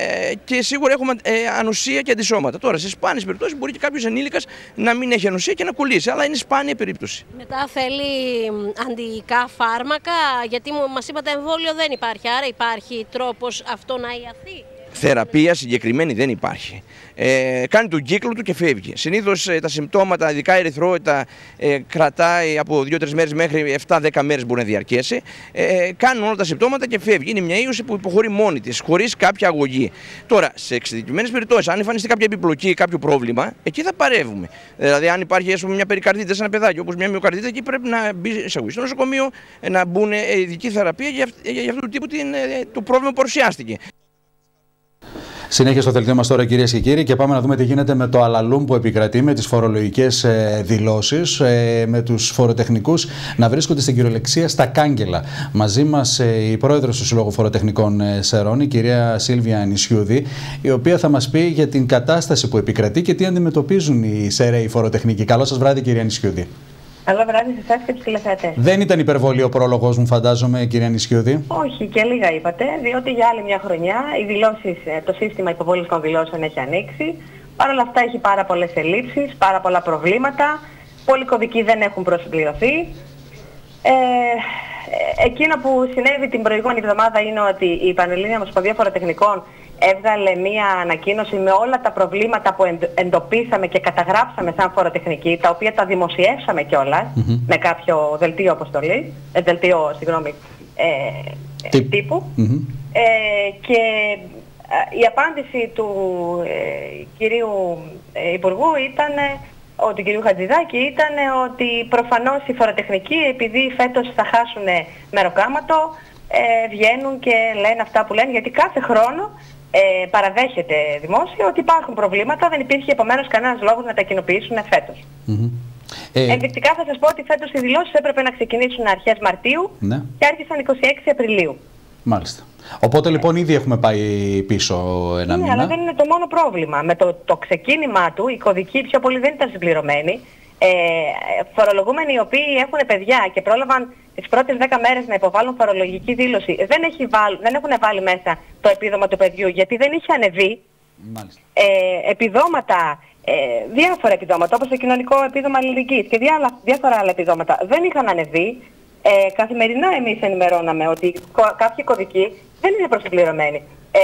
και σίγουρα έχουμε ε, ανοσία και αντισώματα. Τώρα, σε σπάνιες περιπτώσεις μπορεί και κάποιος ενήλικας να μην έχει ανοσία και να κολλήσει, αλλά είναι σπάνια περίπτωση. Μετά θέλει αντιϊκά φάρμακα, γιατί μας είπατε εμβόλιο δεν υπάρχει, άρα υπάρχει τρόπος αυτό να ιαθεί? Θεραπεία συγκεκριμένη δεν υπάρχει. Ε, κάνει τον κύκλο του και φεύγει. Συνήθως ε, τα συμπτώματα, ειδικά η ερυθρότητα, ε, κρατάει από δύο τρεις μέρες μέχρι επτά δέκα μέρες μπορεί να διαρκέσει. Ε, κάνουν όλα τα συμπτώματα και φεύγει. Είναι μια ίωση που υποχωρεί μόνη της, χωρίς κάποια αγωγή. Τώρα, σε εξειδικευμένες περιπτώσεις, αν εμφανιστεί κάποια επιπλοκή, κάποιο πρόβλημα, εκεί θα παρεύουμε. Δηλαδή, αν υπάρχει, ας πούμε, μια περικαρδίτιδα σε ένα παιδάκι, όπως μια μυοκαρδίτιδα, εκεί πρέπει να μπει σε στο νοσοκομείο, να μπουν ειδική θεραπεία για, για, για αυτού του τύπου την, το πρόβλημα που παρουσιάστηκε. Συνέχεια στο δελτίο μας τώρα, κυρίες και κύριοι, και πάμε να δούμε τι γίνεται με το αλαλούμ που επικρατεί, με τις φορολογικές ε, δηλώσεις, ε, με τους φοροτεχνικούς να βρίσκονται στην κυριολεξία στα κάγκελα. Μαζί μας ε, η πρόεδρος του Συλλόγου Φοροτεχνικών ε, Σερών, η κυρία Σίλβια Νησιούδη, η οποία θα μας πει για την κατάσταση που επικρατεί και τι αντιμετωπίζουν οι Σεραίοι φοροτεχνικοί. Καλό σας βράδυ, κυρία Νησιούδη. Καλό βράδυ σε εσάς και τους τηλεθεατές. Δεν ήταν υπερβολή ο πρόλογος μου, φαντάζομαι, κυρία Νησιούδη. Όχι, και λίγα είπατε, διότι για άλλη μια χρονιά οι δηλώσεις, το σύστημα υποβολής των δηλώσεων έχει ανοίξει. Παρ' όλα αυτά έχει πάρα πολλές ελλείψεις, πάρα πολλά προβλήματα. Πολλοί κωδικοί δεν έχουν προσυμπληρωθεί. Ε, εκείνο που συνέβη την προηγούμενη εβδομάδα είναι ότι η Πανελλήνια Ομοσπονδία Φοροτεχνικών έβγαλε μία ανακοίνωση με όλα τα προβλήματα που εντοπίσαμε και καταγράψαμε σαν φοροτεχνικοί, τα οποία τα δημοσιεύσαμε κιόλας mm-hmm. με κάποιο δελτίο αποστολής, ε, δελτίο, συγγνώμη, ε, Τι... τύπου. Mm-hmm. Ε, και ε, η απάντηση του ε, κυρίου ε, Υπουργού ήταν, ο, του κυρίου Χατζηδάκη, ήταν ότι προφανώς οι φοροτεχνικοί, επειδή φέτος θα χάσουν μεροκάματο, ε, βγαίνουν και λένε αυτά που λένε, γιατί κάθε χρόνο Ε, παραδέχεται δημόσιο ότι υπάρχουν προβλήματα, δεν υπήρχε επομένως κανένας λόγος να τα κοινοποιήσουν φέτος. Mm-hmm. Ε... Ενδεικτικά θα σας πω ότι φέτος οι δηλώσεις έπρεπε να ξεκινήσουν αρχές Μαρτίου ναι. και άρχισαν εικοστή έκτη Απριλίου. Μάλιστα. Οπότε λοιπόν ήδη έχουμε πάει πίσω ένα ναι, μήνα. Αλλά δεν είναι το μόνο πρόβλημα. Με το, το ξεκίνημά του, οι κωδικοί πιο πολύ δεν ήταν συμπληρωμένοι. Ε, φορολογούμενοι οι οποίοι έχουν παιδιά και πρόλαβαν τις πρώτες δέκα μέρες να υποβάλουν φορολογική δήλωση, δεν, έχει βάλ, δεν έχουν βάλει μέσα το επίδομα του παιδιού, γιατί δεν είχε ανεβεί. Ε, επιδόματα, ε, διάφορα επιδόματα, όπως το κοινωνικό επίδομα αλληλεγγύης και διάλα, διάφορα άλλα επιδόματα δεν είχαν ανεβεί. Ε, καθημερινά εμείς ενημερώναμε ότι κάποιοι κωδικοί δεν είναι προσυμπληρωμένοι. Ε,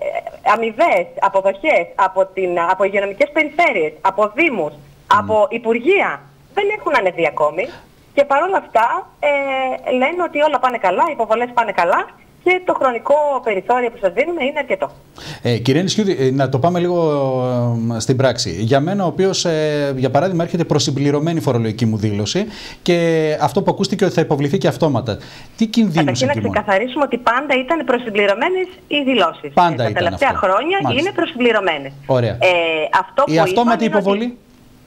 αμοιβές, αποδοχές από, την, από υγειονομικές περιφέρειες, από δήμους, Mm. από υπουργεία δεν έχουν ανεβεί ακόμη και παρόλα αυτά ε, λένε ότι όλα πάνε καλά, οι υποβολές πάνε καλά και το χρονικό περιθώριο που σας δίνουμε είναι αρκετό. Ε, κυρία Νησιούδη, να το πάμε λίγο ε, στην πράξη. Για μένα, ο οποίος, ε, για παράδειγμα, έρχεται προσυμπληρωμένη φορολογική μου δήλωση και αυτό που ακούστηκε ότι θα υποβληθεί και αυτόματα. Τι κινδύνους εκκυμώνει? Να ξεκαθαρίσουμε ότι πάντα ήταν προσυμπληρωμένες οι δηλώσεις. Πάντα Τα ήταν τελευταία αυτό. χρόνια Μάλιστα. είναι προσυμπληρωμένες. Ωραία. Ε, αυτό η που αυτόματη υποβολή? Ότι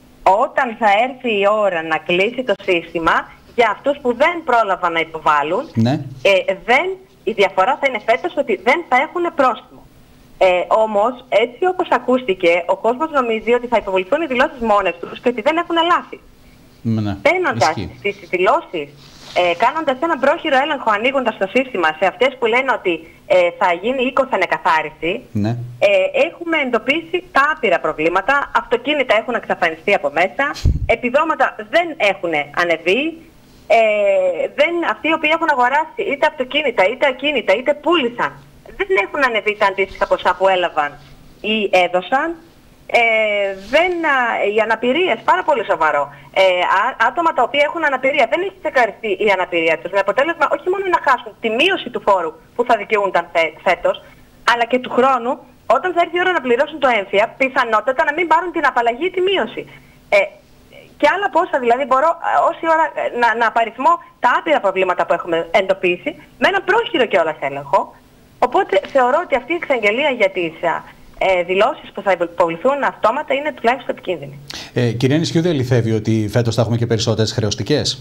όταν θα έρθει η ώρα να κλείσει το σύστημα, για αυτούς που δεν πρόλαβαν να υποβάλουν, ναι. ε, δεν, η διαφορά θα είναι φέτος ότι δεν θα έχουν πρόστιμο. Ε, όμως, έτσι όπως ακούστηκε, ο κόσμος νομίζει ότι θα υποβληθούν οι δηλώσεις μόνες τους και ότι δεν έχουν λάθη. Ναι. Παίρνοντας τις δηλώσεις, ε, κάνοντας έναν πρόχειρο έλεγχο, ανοίγοντας το σύστημα σε αυτές που λένε ότι ε, θα γίνει οίκοσθεν εκαθάριση, ναι. ε, έχουμε εντοπίσει τα άπειρα προβλήματα. Αυτοκίνητα έχουν εξαφανιστεί από μέσα, επιδόματα δεν έχουν ανεβεί, ε, δεν, αυτοί οι οποίοι έχουν αγοράσει είτε αυτοκίνητα είτε ακίνητα είτε πούλησαν, δεν έχουν ανεβεί τα αντίστοιχα ποσά που έλαβαν ή έδωσαν. Ε, δεν, οι αναπηρίες, πάρα πολύ σοβαρό. Ε, ά, άτομα τα οποία έχουν αναπηρία, δεν έχει τσεκαριστεί η αναπηρία τους. Με αποτέλεσμα όχι μόνο να χάσουν τη μείωση του φόρου που θα δικαιούνταν φέ, φέτος, αλλά και του χρόνου, όταν θα έρθει η ώρα να πληρώσουν το έμφυα, πιθανότατα να μην πάρουν την απαλλαγή ή τη μείωση. Ε, και άλλα πόσα, δηλαδή μπορώ όση ώρα να, να απαριθμώ τα άπειρα προβλήματα που έχουμε εντοπίσει, με ένα πρόχειρο κιόλας έλεγχο. Οπότε θεωρώ ότι αυτή η εξαγγελία για τις Ε, δηλώσεις που θα υποβληθούν αυτόματα είναι τουλάχιστον επικίνδυνη. Ε, κυρία Νησιούδη, αληθεύει ότι φέτος θα έχουμε και περισσότερες χρεωστικές?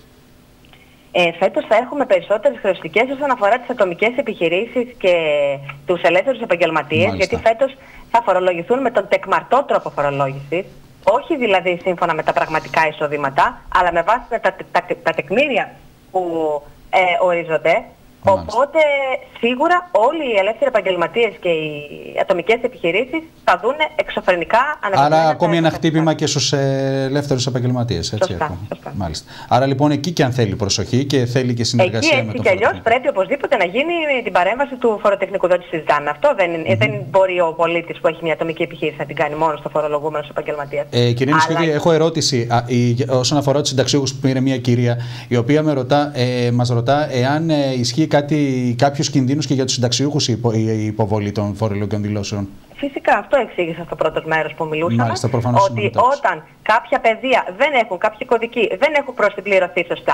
Ε, φέτος θα έχουμε περισσότερες χρεωστικές όσον αφορά τις ατομικές επιχειρήσεις και τους ελεύθερους επαγγελματίες, γιατί φέτος θα φορολογηθούν με τον τεκμαρτό τρόπο φορολόγησης, όχι δηλαδή σύμφωνα με τα πραγματικά εισοδήματα, αλλά με βάση τα, τα, τα, τα τεκμήρια που ε, ορίζονται. Οπότε σίγουρα όλοι οι ελεύθεροι επαγγελματίες και οι ατομικές επιχειρήσεις θα δουν εξωφρενικά αναπτυγμένα. Άρα ακόμη ένα χτύπημα και στους ελεύθερους επαγγελματίες. Έτσι, σωστά, σωστά. Μάλιστα. Άρα λοιπόν εκεί και αν θέλει προσοχή και θέλει και συνεργασία εκεί, με τον φοροτεχνικό. Εκεί και αλλιώς πρέπει οπωσδήποτε να γίνει την παρέμβαση του φοροτεχνικού. Δεν τη συζητάμε. Αυτό δεν, mm-hmm. δεν μπορεί ο πολίτης που έχει μια ατομική επιχείρηση να την κάνει μόνο στο φορολογούμενο επαγγελματίας. Ε, κυρία Νησιούδη, Αλλά... έχω ερώτηση α, η, όσον αφορά τους συνταξιούχους που πήρε μια κυρία η οποία με ρωτά, ε, μας ρωτά εάν ε, ισχύει κάτι, κάποιους κινδύνους και για τους συνταξιούχους η, υπο, η υποβολή των φορολογικών δηλώσεων. Φυσικά, αυτό εξήγησα στο πρώτο μέρος που μιλούσαμε. Μάλιστα, ότι όταν κάποια παιδεία δεν έχουν, κάποιοι κωδικοί δεν έχουν προσυμπληρωθεί σωστά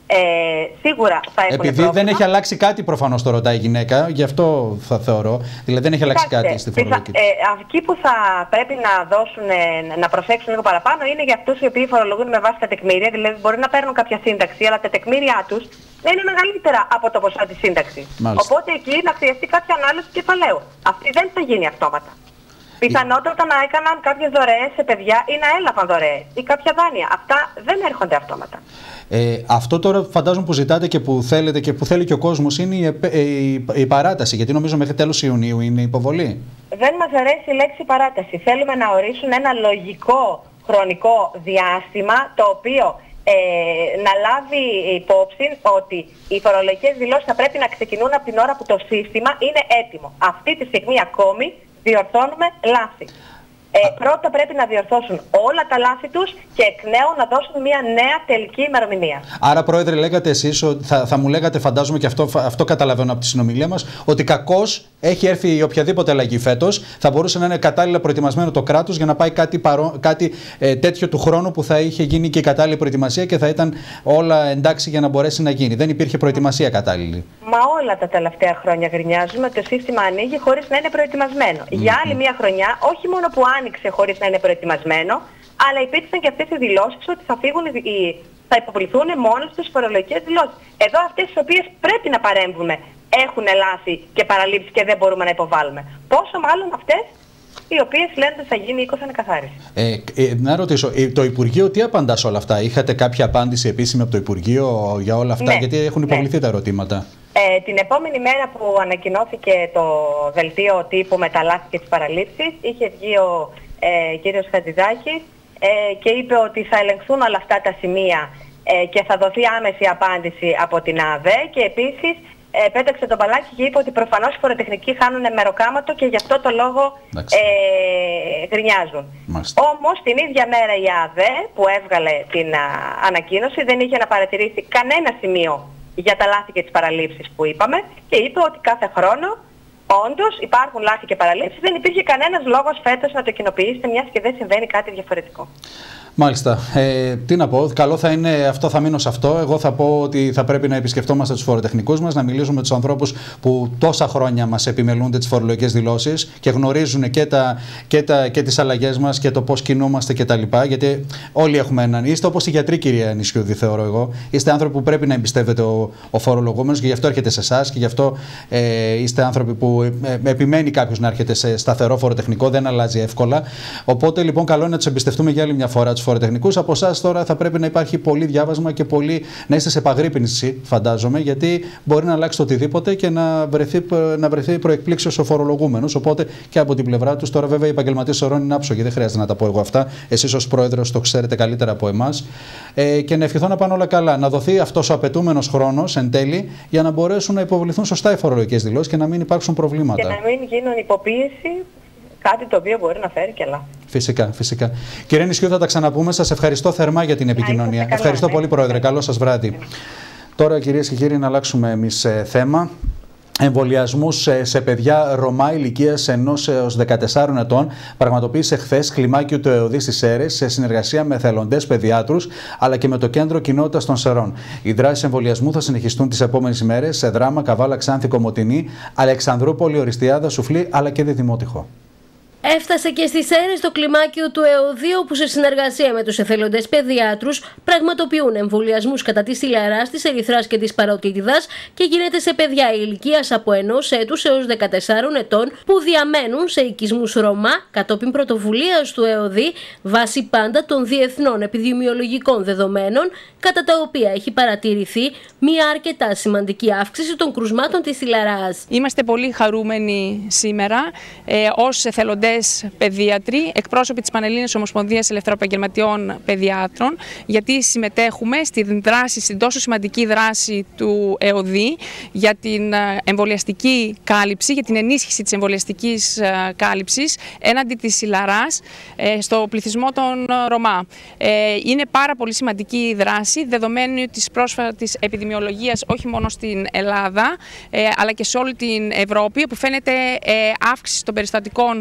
Ε, σίγουρα θα έχουν Επειδή πρόβλημα. δεν έχει αλλάξει κάτι, προφανώς το ρωτάει η γυναίκα, γι' αυτό θα θεωρώ. Δηλαδή δεν έχει αλλάξει Κοιτάξτε, κάτι στη φορολογική. Ε, εκεί που θα πρέπει να δώσουν, να προσέξουν λίγο παραπάνω είναι για αυτούς οι οποίοι φορολογούν με βάση τα τεκμήρια. Δηλαδή μπορεί να παίρνουν κάποια σύνταξη, αλλά τα τεκμήρια τους δεν είναι μεγαλύτερα από το ποσό της σύνταξης. Οπότε εκεί να χρειαστεί κάποια ανάλυση κεφαλαίου. Αυτή δεν θα γίνει αυτόματα. Πιθανότατα να έκαναν κάποιες δωρεές σε παιδιά ή να έλαβαν δωρεές ή κάποια δάνεια. Αυτά δεν έρχονται αυτόματα. Ε, αυτό τώρα φαντάζομαι που ζητάτε και που θέλετε και που θέλει και ο κόσμος είναι η, η, η παράταση, γιατί νομίζω μέχρι τέλος Ιουνίου είναι η υποβολή. Δεν μας αρέσει η λέξη παράταση. Θέλουμε να ορίσουν ένα λογικό χρονικό διάστημα το οποίο ε, να λάβει υπόψη ότι οι φορολογικές δηλώσεις θα πρέπει να ξεκινούν από την ώρα που το σύστημα είναι έτοιμο. Αυτή τη στιγμή ακόμη διορθώνουμε λάθη. Ε, πρώτα πρέπει να διορθώσουν όλα τα λάθη τους και εκ νέου να δώσουν μια νέα τελική ημερομηνία. Άρα, Πρόεδρε, λέγατε εσείς, θα, θα μου λέγατε, φαντάζομαι και αυτό, αυτό καταλαβαίνω από τη συνομιλία μας, ότι κακώς έχει έρθει οποιαδήποτε αλλαγή φέτος, θα μπορούσε να είναι κατάλληλα προετοιμασμένο το κράτος για να πάει κάτι, παρό, κάτι ε, τέτοιο του χρόνου που θα είχε γίνει και η κατάλληλη προετοιμασία και θα ήταν όλα εντάξει για να μπορέσει να γίνει. Δεν υπήρχε προετοιμασία κατάλληλη. Μα όλα τα τελευταία χρόνια γκρινιάζουμε ότι το σύστημα ανοίγει χωρίς να είναι προετοιμασμένο. Mm-hmm. Για άλλη μια χρονιά, όχι μόνο που άνοιξε χωρίς να είναι προετοιμασμένο, αλλά υπήρξαν και αυτές οι δηλώσεις ότι θα, φύγουν, οι, θα υποβληθούν μόνος στις φορολογικές δηλώσεις. Εδώ αυτές τις οποίες πρέπει να παρέμβουμε έχουν λάθη και παραλήψεις και δεν μπορούμε να υποβάλουμε. Πόσο μάλλον αυτές οι οποίες λένε ότι θα γίνει οίκος ανακαθάριση. Ε, ε, να ρωτήσω, το Υπουργείο τι απαντά σε όλα αυτά? Είχατε κάποια απάντηση επίσημη από το Υπουργείο για όλα αυτά? Ναι, γιατί έχουν υποβληθεί ναι. τα ερωτήματα. Ε, την επόμενη μέρα που ανακοινώθηκε το δελτίο τύπου με τα λάθη και τις παραλήψεις, είχε βγει ο ε, κύριος Χατζηδάκης ε, και είπε ότι θα ελεγχθούν όλα αυτά τα σημεία ε, και θα δοθεί άμεση απάντηση από την ΑΔΕ και επίσης ε, πέταξε το μπαλάκι και είπε ότι προφανώς οι φοροτεχνικοί χάνουν μεροκάματο και γι' αυτό το λόγο ε, γκρινιάζουν. Όμως την ίδια μέρα η ΑΔΕ που έβγαλε την α, ανακοίνωση δεν είχε να παρατηρήσει κανένα σημείο για τα λάθη και τις παραλήψεις που είπαμε και είπε ότι κάθε χρόνο όντως υπάρχουν λάθη και παραλήψεις. Δεν υπήρχε κανένας λόγος φέτος να το κοινοποιήσετε, μιας και δεν συμβαίνει κάτι διαφορετικό. Μάλιστα. Ε, τι να πω, καλό θα είναι, αυτό θα μείνω σε αυτό. Εγώ θα πω ότι θα πρέπει να επισκεφτόμαστε τους φοροτεχνικούς μας, να μιλήσουμε με τους ανθρώπους που τόσα χρόνια μας επιμελούνται τις φορολογικές δηλώσεις και γνωρίζουν και, τα, και, τα, και τις αλλαγές μας και το πώς κινούμαστε κτλ. Γιατί όλοι έχουμε έναν. Είστε όπως οι γιατροί, κυρία Νησιούδη, θεωρώ εγώ. Είστε άνθρωποι που πρέπει να εμπιστεύεται ο, ο φορολογούμενος και γι' αυτό έρχεται σε εσάς και γι' αυτό ε, είστε άνθρωποι που ε, επιμένει κάποιος να έρχεται σε σταθερό φοροτεχνικό, δεν αλλάζει εύκολα. Οπότε λοιπόν, καλό είναι να τους εμπιστευτούμε για άλλη μια φορά τους φοροτεχνικούς. Από εσάς τώρα θα πρέπει να υπάρχει πολύ διάβασμα και πολύ, να είστε σε επαγρύπνηση, φαντάζομαι, γιατί μπορεί να αλλάξει το οτιδήποτε και να βρεθεί, να βρεθεί προεκπλήξεως ο φορολογούμενος. Οπότε και από την πλευρά τους, τώρα βέβαια οι επαγγελματίες ορών είναι άψογοι, δεν χρειάζεται να τα πω εγώ αυτά. Εσείς ως πρόεδρος το ξέρετε καλύτερα από εμάς. Ε, και να ευχηθώ να πάνε όλα καλά. Να δοθεί αυτός ο απαιτούμενος χρόνος εν τέλει για να μπορέσουν να υποβληθούν σωστά οι φορολογικές δηλώσεις και να μην υπάρξουν προβλήματα. Και να μην γίνουν υποποίηση. Κάτι το οποίο μπορεί να φέρει και λάθη. Φυσικά, φυσικά. Κύριε Νησιούδη, θα τα ξαναπούμε. Σας ευχαριστώ θερμά για την επικοινωνία. Καλά, ευχαριστώ ναι. πολύ, Πρόεδρε. Καλό σας βράδυ. Ναι. Τώρα, κυρίες και κύριοι, να αλλάξουμε εμείς ε, θέμα. Εμβολιασμούς σε παιδιά Ρωμά ηλικίας ενός έως δεκατεσσάρων ετών πραγματοποίησε χθες κλιμάκιο του ΕΟΔΗ στις Σέρρες σε συνεργασία με εθελοντές παιδιάτρους αλλά και με το Κέντρο Κοινότητας των Σερών. Οι δράσεις εμβολιασμού θα συνεχιστούν τις επόμενες ημέρες σε Δράμα, Καβάλα, Ξάνθη, Κομοτηνή, Αλεξανδρούπολη, Οριστιάδα, Σουφλή αλλά και Διδημότυχο. Έφτασε και στις Σέρρες το κλιμάκιο του ΕΟΔΗ, όπου σε συνεργασία με τους εθελοντές παιδιάτρους πραγματοποιούν εμβολιασμούς κατά της ηλαράς, της ερυθράς και της παροτίτιδας και γίνεται σε παιδιά ηλικίας από ενός έτους έως δεκατεσσάρων ετών που διαμένουν σε οικισμούς Ρωμά κατόπιν πρωτοβουλίας του ΕΟΔΗ βάσει πάντα των διεθνών επιδημιολογικών δεδομένων, κατά τα οποία έχει παρατηρηθεί μια αρκετά σημαντική αύξηση των κρουσμάτων της ηλαράς. Είμαστε πολύ χαρούμενοι σήμερα ε, ως εθελοντές παιδίατροι, εκπρόσωποι της Πανελλήνιας Ομοσπονδίας Ελευθεροεπαγγελματιών Παιδιάτρων, γιατί συμμετέχουμε στη δράση, στην τόσο σημαντική δράση του ΕΟΔΗ για την εμβολιαστική κάλυψη, για την ενίσχυση της εμβολιαστικής κάλυψης έναντι της ηλαράς στο πληθυσμό των Ρωμά. Είναι πάρα πολύ σημαντική η δράση, δεδομένου της πρόσφατης επιδημιολογίας όχι μόνο στην Ελλάδα, αλλά και σε όλη την Ευρώπη, όπου φαίνεται αύξηση των περιστατικών κρουσμάτων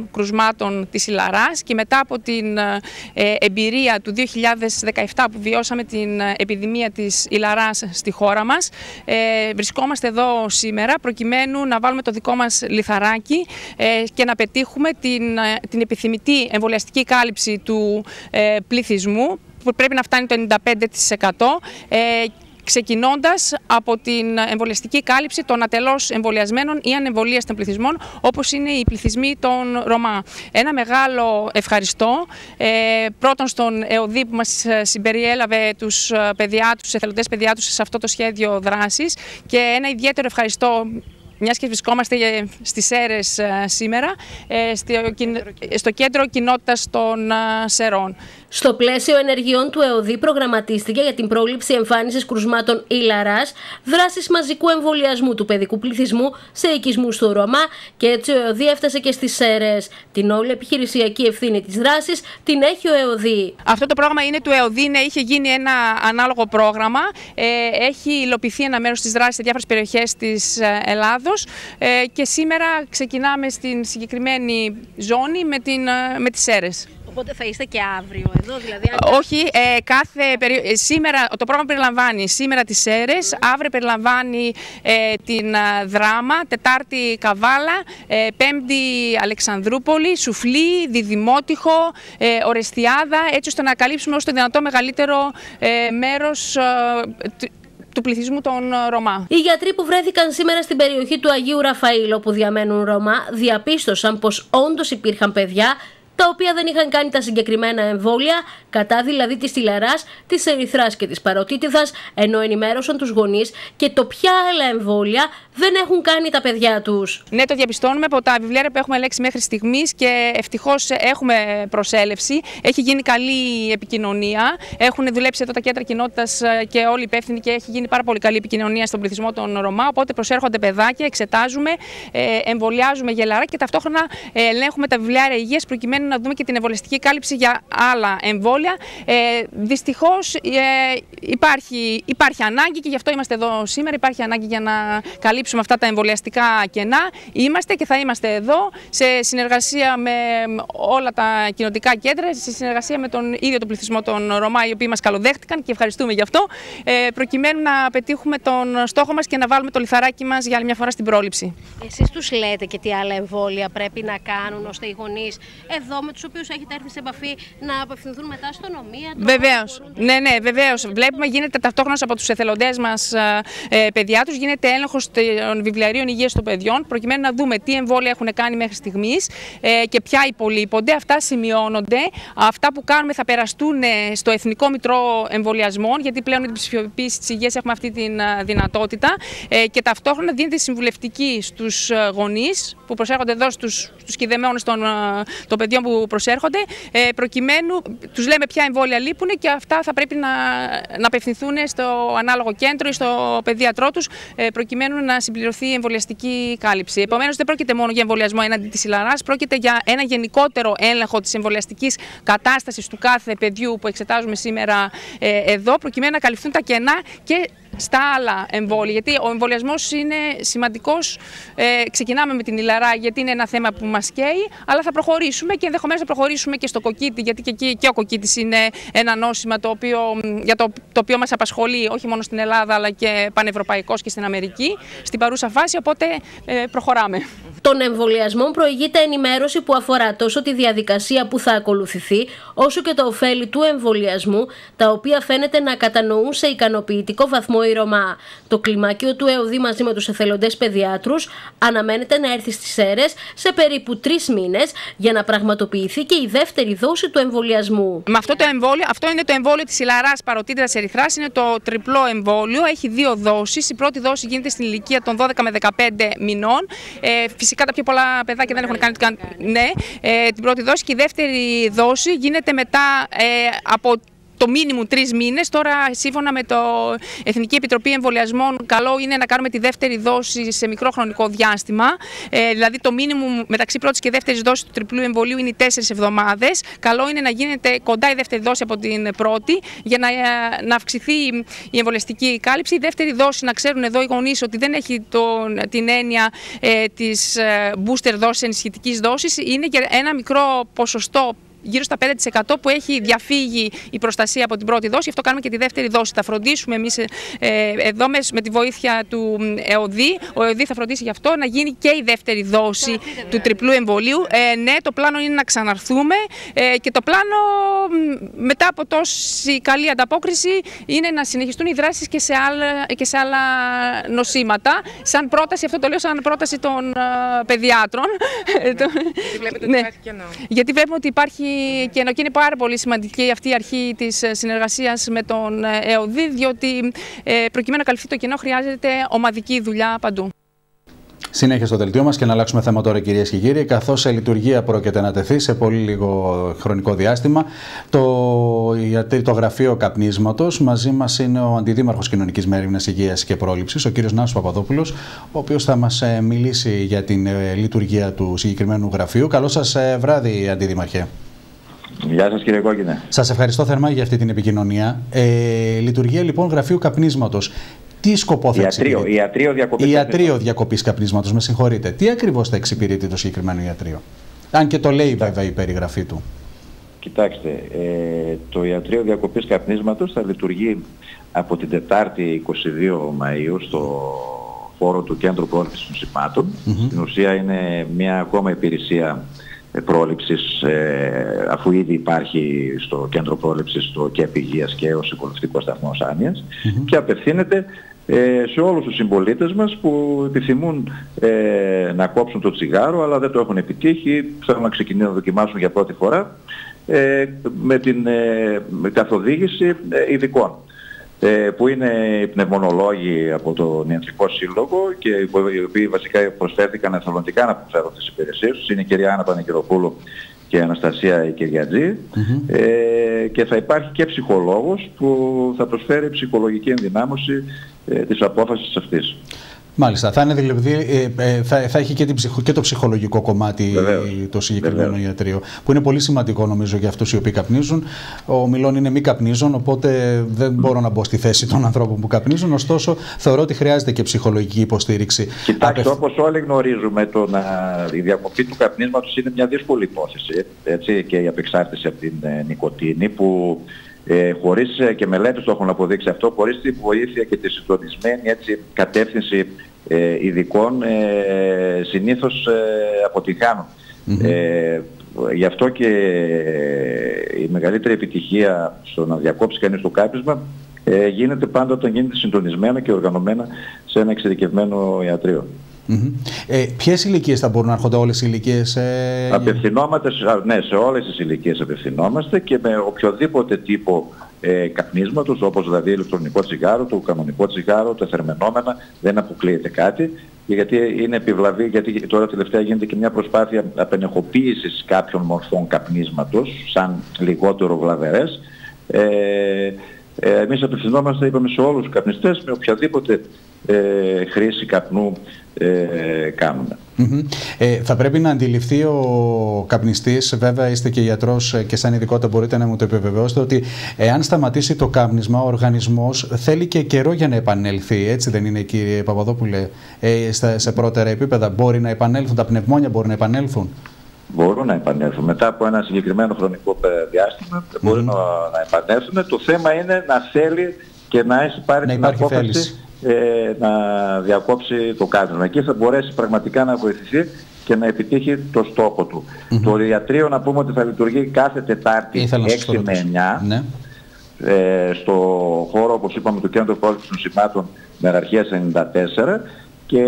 κρουσμάτων της Ιλαράς και μετά από την ε, εμπειρία του δύο χιλιάδες δεκαεπτά που βιώσαμε την επιδημία της Ιλαράς στη χώρα μας, ε, βρισκόμαστε εδώ σήμερα προκειμένου να βάλουμε το δικό μας λιθαράκι ε, και να πετύχουμε την, την επιθυμητή εμβολιαστική κάλυψη του ε, πληθυσμού που πρέπει να φτάνει το ενενήντα πέντε τοις εκατό, ε, ξεκινώντας από την εμβολιαστική κάλυψη των ατελώς εμβολιασμένων ή ανεμβολίαστων πληθυσμών, όπως είναι οι πληθυσμοί των Ρωμά. Ένα μεγάλο ευχαριστώ ε, πρώτον στον ΕΟΔΗ που μας συμπεριέλαβε τους παιδιάτους, τους εθελοντές παιδιάτους σε αυτό το σχέδιο δράσης, και ένα ιδιαίτερο ευχαριστώ, μιας και βρισκόμαστε στις Σέρρες σήμερα, στο Κέντρο Κοινότητας των Σερών. Στο πλαίσιο ενεργειών του ΕΟΔΗ προγραμματίστηκε για την πρόληψη εμφάνισης κρουσμάτων Ιλαράς, δράσεις μαζικού εμβολιασμού του παιδικού πληθυσμού σε οικισμούς του Ρωμά, και έτσι ο ΕΟΔΗ έφτασε και στις Σέρρες. Την όλη επιχειρησιακή ευθύνη της δράσης την έχει ο ΕΟΔΗ. Αυτό το πρόγραμμα είναι του ΕΟΔΗ, ναι, είχε γίνει ένα ανάλογο πρόγραμμα. Ε, έχει υλοποιηθεί ένα μέρος της δράσης σε διάφορες περιοχές της Ελλάδος ε, και σήμερα ξεκινάμε στην συγκεκριμένη ζώνη με, την, με τις Σέρρες. Οπότε θα είστε και αύριο εδώ, δηλαδή? Όχι, ε, κάθε περι... σήμερα το πρόγραμμα περιλαμβάνει σήμερα τις Σέρρες, αύριο περιλαμβάνει ε, την Δράμα, Τετάρτη Καβάλα, ε, Πέμπτη Αλεξανδρούπολη, Σουφλή, Διδημότυχο, ε, Ορεστιάδα, έτσι ώστε να καλύψουμε όσο το δυνατό μεγαλύτερο ε, μέρος ε, του πληθυσμού των Ρωμά. Οι γιατροί που βρέθηκαν σήμερα στην περιοχή του Αγίου Ραφαήλ, όπου διαμένουν Ρωμά, διαπίστωσαν πως όντως υπήρχαν παιδιά τα οποία δεν είχαν κάνει τα συγκεκριμένα εμβόλια, κατά δηλαδή της Ιλαράς, της Ερυθράς και της Παροτίτιδας, ενώ ενημέρωσαν τους γονείς και το ποια άλλα εμβόλια δεν έχουν κάνει τα παιδιά τους. Ναι, το διαπιστώνουμε από τα βιβλία που έχουμε ελέγξει μέχρι στιγμής και ευτυχώς έχουμε προσέλευση. Έχει γίνει καλή επικοινωνία. Έχουν δουλέψει εδώ τα κέντρα κοινότητας και όλοι οι υπεύθυνοι και έχει γίνει πάρα πολύ καλή επικοινωνία στον πληθυσμό των Ρωμά. Οπότε προσέρχονται παιδάκια, εξετάζουμε, εμβολιάζουμε γελαρά και ταυτόχρονα ελέγχουμε τα βιβλιάρια υγείας προκειμένου να δούμε και την εμβολιαστική κάλυψη για άλλα εμβόλια. Ε, δυστυχώς ε, υπάρχει, υπάρχει ανάγκη και γι' αυτό είμαστε εδώ σήμερα. Υπάρχει ανάγκη για να καλύψουμε αυτά τα εμβολιαστικά κενά. Είμαστε και θα είμαστε εδώ σε συνεργασία με όλα τα κοινοτικά κέντρα, σε συνεργασία με τον ίδιο τον πληθυσμό των Ρωμά, οι οποίοι μας καλοδέχτηκαν και ευχαριστούμε γι' αυτό, ε, προκειμένου να πετύχουμε τον στόχο μας και να βάλουμε το λιθαράκι μας για άλλη μια φορά στην πρόληψη. Εσείς τους λέτε και τι άλλα εμβόλια πρέπει να κάνουν ώστε οι γονείς εδώ με τους οποίους έχετε έρθει σε επαφή να απευθυνθούν μετά στο νομία? Βεβαίως. Ναι, ναι, βεβαίως. Βλέπουμε, γίνεται ταυτόχρονα από τους εθελοντές μας ε, παιδιάτους, γίνεται έλεγχος των βιβλιαρίων υγείας των παιδιών, προκειμένου να δούμε τι εμβόλια έχουν κάνει μέχρι στιγμής ε, και ποια υπολείπονται. Αυτά σημειώνονται. Αυτά που κάνουμε θα περαστούν στο Εθνικό Μητρό Εμβολιασμών, γιατί πλέον με την ψηφιοποίηση της υγείας έχουμε αυτή τη δυνατότητα. Ε, και ταυτόχρονα δίνεται συμβουλευτική στους γονείς που προσέρχονται εδώ, στους, στους κηδεμένους των, των παιδιών που προσέρχονται, προκειμένου τους λέμε ποια εμβόλια λείπουν και αυτά θα πρέπει να, να απευθυνθούν στο ανάλογο κέντρο ή στο παιδίατρό τους, προκειμένου να συμπληρωθεί η εμβολιαστική κάλυψη. Επομένως, δεν πρόκειται μόνο για εμβολιασμό έναντι της Ιλαράς, πρόκειται για ένα γενικότερο έλεγχο της εμβολιαστικής κατάστασης του κάθε παιδιού που εξετάζουμε σήμερα εδώ, προκειμένου να καλυφθούν τα κενά και στα άλλα εμβόλια. Γιατί ο εμβολιασμός είναι σημαντικός. Ε, ξεκινάμε με την Ιλαρά, γιατί είναι ένα θέμα που μας καίει, αλλά θα προχωρήσουμε και ενδεχομένως θα προχωρήσουμε και στο κοκκίτι, γιατί και, εκεί, και ο κοκκίτης είναι ένα νόσημα το οποίο, για το, το οποίο μας απασχολεί όχι μόνο στην Ελλάδα, αλλά και πανευρωπαϊκώς και στην Αμερική, στην παρούσα φάση, οπότε ε, προχωράμε. Των εμβολιασμών προηγείται ενημέρωση που αφορά τόσο τη διαδικασία που θα ακολουθηθεί, όσο και τα ωφέλη του εμβολιασμού, τα οποία φαίνεται να κατανοούν σε ικανοποιητικό βαθμό οι Ρωμά. Το κλιμάκιο του ΕΟΔΗ μαζί με τους εθελοντές παιδιάτρους αναμένεται να έρθει στις Σέρρες σε περίπου τρεις μήνες για να πραγματοποιηθεί και η δεύτερη δόση του εμβολιασμού. Με αυτό το εμβόλιο, αυτό είναι το εμβόλιο της Ιλαράς, Παροτίτιδας, Ερυθράς, είναι το τριπλό εμβόλιο, έχει δύο δόσεις. Η πρώτη δόση γίνεται στην ηλικία των δώδεκα με δεκαπέντε μηνών. Ε, φυσικά τα πιο πολλά παιδάκια δεν έχουν κάνει ναι, ε, την πρώτη δόση, και η δεύτερη δόση γίνεται μετά ε, από το μίνιμουμ τρεις μήνες. Τώρα, σύμφωνα με το Εθνική Επιτροπή Εμβολιασμών, καλό είναι να κάνουμε τη δεύτερη δόση σε μικρό χρονικό διάστημα. Ε, δηλαδή, το μίνιμουμ μεταξύ πρώτης και δεύτερης δόσης του τριπλού εμβολίου είναι τέσσερις εβδομάδες. Καλό είναι να γίνεται κοντά η δεύτερη δόση από την πρώτη για να, να αυξηθεί η εμβολιαστική κάλυψη. Η δεύτερη δόση, να ξέρουν εδώ οι γονείς ότι δεν έχει τον, την έννοια ε, της ε, booster δόσης, ενισχυτικής δόσης. Είναι για ένα μικρό ποσοστό, γύρω στα πέντε τοις εκατό, που έχει διαφύγει η προστασία από την πρώτη δόση. Αυτό κάνουμε και τη δεύτερη δόση. Θα φροντίσουμε εμείς ε, εδώ με τη βοήθεια του ΕΟΔΗ. Ο ΕΟΔΗ θα φροντίσει γι' αυτό να γίνει και η δεύτερη δόση του τριπλού εμβολίου. Ε, ναι, το πλάνο είναι να ξαναρθούμε ε, και το πλάνο μετά από τόση καλή ανταπόκριση είναι να συνεχιστούν οι δράσεις και σε άλλα, και σε άλλα νοσήματα. Σαν πρόταση, αυτό το λέω σαν πρόταση των ε, παιδιάτρων. Γιατί βλέπετε ότι υπάρχει κενό. Γιατί βλέπουμε ότι υπάρχει και ενώ και είναι πάρα πολύ σημαντική αυτή η αρχή της συνεργασίας με τον ΕΟΔΗ, διότι ε, προκειμένου να καλυφθεί το κενό χρειάζεται ομαδική δουλειά παντού. Συνέχεια στο δελτίο μας και να αλλάξουμε θέμα τώρα, κυρίες και κύριοι, καθώς σε λειτουργία πρόκειται να τεθεί σε πολύ λίγο χρονικό διάστημα το, το γραφείο καπνίσματος. Μαζί μας είναι ο Αντιδήμαρχος Κοινωνικής Μέριμνας, Υγείας και Πρόληψης, ο κύριος Νάσος Παπαδόπουλος, ο οποίος θα μας μιλήσει για την λειτουργία του συγκεκριμένου γραφείου. Καλό σας βράδυ, Αντιδήμαρχε. Γεια σας, κύριε Κόκκινε. Σας ευχαριστώ θερμά για αυτή την επικοινωνία. Ε, λειτουργία λοιπόν γραφείου καπνίσματος. Τι σκοπό θα εξυπηρετεί? Ιατρείο διακοπής Ιατρείο διακοπής καπνίσματος, με συγχωρείτε. Τι ακριβώς θα εξυπηρετεί το συγκεκριμένο ιατρείο? Αν και το λέει βέβαια η περιγραφή του. Κοιτάξτε, ε, το Ιατρείο Διακοπής Καπνίσματος θα λειτουργεί από την Τετάρτη είκοσι δύο Μαΐου στο χώρο του Κέντρου Πρόληψης Νοσημάτων. Mm-hmm. Στην ουσία είναι μια ακόμα υπηρεσία πρόληψης, ε, αφού ήδη υπάρχει στο Κέντρο Πρόληψης το ΚΕΠ Υγείας και ο Συμβουλευτικός Σταθμός Άνοιας, mm-hmm. και απευθύνεται ε, σε όλους τους συμπολίτες μας που επιθυμούν ε, να κόψουν το τσιγάρο αλλά δεν το έχουν επιτύχει, θέλουν να ξεκινήσουν να δοκιμάσουν για πρώτη φορά ε, με την ε, καθοδήγηση ε, ειδικών, που είναι οι πνευμονολόγοι από τον Ιατρικό Σύλλογο και οι οποίοι βασικά προσφέρθηκαν εθελοντικά να προσφέρουν τις υπηρεσίες τους. Είναι η κυρία Άννα Παναγγελοπούλου και η Αναστασία η Κυριατζή. Mm-hmm. ε, και θα υπάρχει και ψυχολόγος που θα προσφέρει ψυχολογική ενδυνάμωση ε, της απόφασης αυτής. Μάλιστα. Θα, είναι δηλαδή, ε, θα, θα έχει και, την ψυχο, και το ψυχολογικό κομμάτι βεβαίως, το συγκεκριμένο βεβαίως. ιατρείο, που είναι πολύ σημαντικό νομίζω για αυτούς οι οποίοι καπνίζουν. Ο Μιλών είναι μη καπνίζουν, οπότε δεν μπορώ να μπω στη θέση των ανθρώπων που καπνίζουν. Ωστόσο, θεωρώ ότι χρειάζεται και ψυχολογική υποστήριξη. Κοιτάξτε, Απευ... όπως όλοι γνωρίζουμε, το να... η διακοπή του καπνίσματος είναι μια δύσκολη υπόθεση. Έτσι, και η απεξάρτηση από την ε, νοικοτήνη που. Ε, χωρίς, και μελέτες το έχουν αποδείξει αυτό, χωρίς τη βοήθεια και τη συντονισμένη έτσι, κατεύθυνση ε, ειδικών ε, συνήθως ε, αποτυγχάνουν. Mm-hmm. Ε, γι' αυτό και ε, η μεγαλύτερη επιτυχία στο να διακόψει κανείς το κάπνισμα ε, γίνεται πάντα όταν γίνεται συντονισμένα και οργανωμένα σε ένα εξειδικευμένο ιατρείο. Mm-hmm. Ε, ποιες ηλικίες θα μπορούν να έρχονται, όλες οι ηλικίες? Ε... Απευθυνόμαστε, ναι, σε όλες τις ηλικίες απευθυνόμαστε και με οποιοδήποτε τύπο ε, καπνίσματος, όπως δηλαδή ηλεκτρονικό τσιγάρο, το κανονικό τσιγάρο, τα θερμενόμενα, δεν αποκλείεται κάτι, γιατί είναι επιβλαβή, γιατί τώρα τελευταία γίνεται και μια προσπάθεια απενεχοποίησης κάποιων μορφών καπνίσματος, σαν λιγότερο βλαβερές. Ε, Ε, εμείς απευθυνόμαστε, είπαμε, σε όλους τους καπνιστές με οποιαδήποτε ε, χρήση καπνού ε, κάνουμε. Mm-hmm. Ε, θα πρέπει να αντιληφθεί ο καπνιστής, βέβαια είστε και γιατρός και σαν ειδικότητα μπορείτε να μου το επιβεβαιώσετε, ότι εάν σταματήσει το κάπνισμα ο οργανισμός θέλει και καιρό για να επανέλθει, έτσι δεν είναι, κύριε Παπαδόπουλε? Ε, στα, σε πρώτερα επίπεδα μπορεί να επανέλθουν, τα πνευμόνια μπορούν να επανέλθουν? Μπορούν να επανέλθουν. Μετά από ένα συγκεκριμένο χρονικό διάστημα mm-hmm. μπορούν να, να επανέλθουν. Το θέμα είναι να θέλει και να έχει πάρει να την απόφαση ε, να διακόψει το κάπνισμα. Εκεί θα μπορέσει πραγματικά να βοηθηθεί και να επιτύχει το στόχο του. Mm-hmm. Το ιατρείο, να πούμε, ότι θα λειτουργεί κάθε Τετάρτη έξι με εννιά ναι. ε, στο χώρο, όπως είπαμε, του Κέντρου Πρόληψης Νοσημάτων Μεραρχίας ενενήντα τέσσερα. Και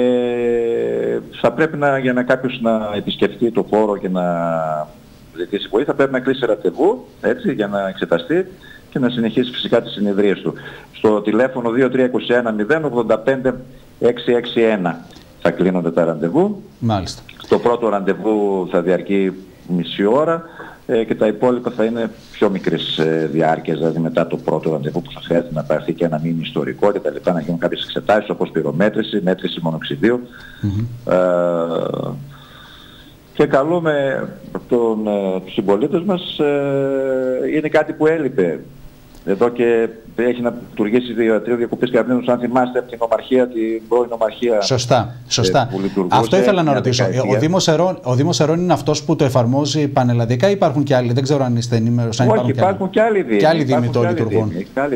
θα πρέπει να, για να κάποιος να επισκεφτεί το χώρο και να ζητήσει βοήθεια, θα πρέπει να κλείσει ραντεβού, έτσι, για να εξεταστεί και να συνεχίσει φυσικά τις συνεδρίες του. Στο τηλέφωνο δύο τρία δύο ένα μηδέν ογδόντα πέντε έξι έξι ένα θα κλείνονται τα ραντεβού. Μάλιστα. Το πρώτο ραντεβού θα διαρκεί μισή ώρα, ε, και τα υπόλοιπα θα είναι πιο μικρής ε, διάρκειας, δηλαδή μετά το πρώτο ραντεβού που θα χρειάζεται να πάρθει και ένα μήνυμα ιστορικό και τα λοιπά, να γίνουν κάποιες εξετάσεις όπως πυρομέτρηση, μέτρηση μονοξιδίου. Mm-hmm. Ε, και καλούμε τον, ε, τους συμπολίτες μας, ε, είναι κάτι που έλειπε εδώ και έχει να λειτουργήσει ιατρείο διακοπής καπνίζματος, αν θυμάστε, από την ομαρχία, την πρώην ομαρχία. Σωστά, σωστά. Που αυτό ήθελα να ρωτήσω. Ο Δήμος Ερών, ο Δήμος Ερών είναι αυτός που το εφαρμόζει πανελλαδικά ή υπάρχουν και άλλοι? Δεν ξέρω αν είστε ενήμερος. Όχι, υπάρχουν, υπάρχουν και άλλοι δήμοι. Και άλλοι δήμοι το λειτουργούν.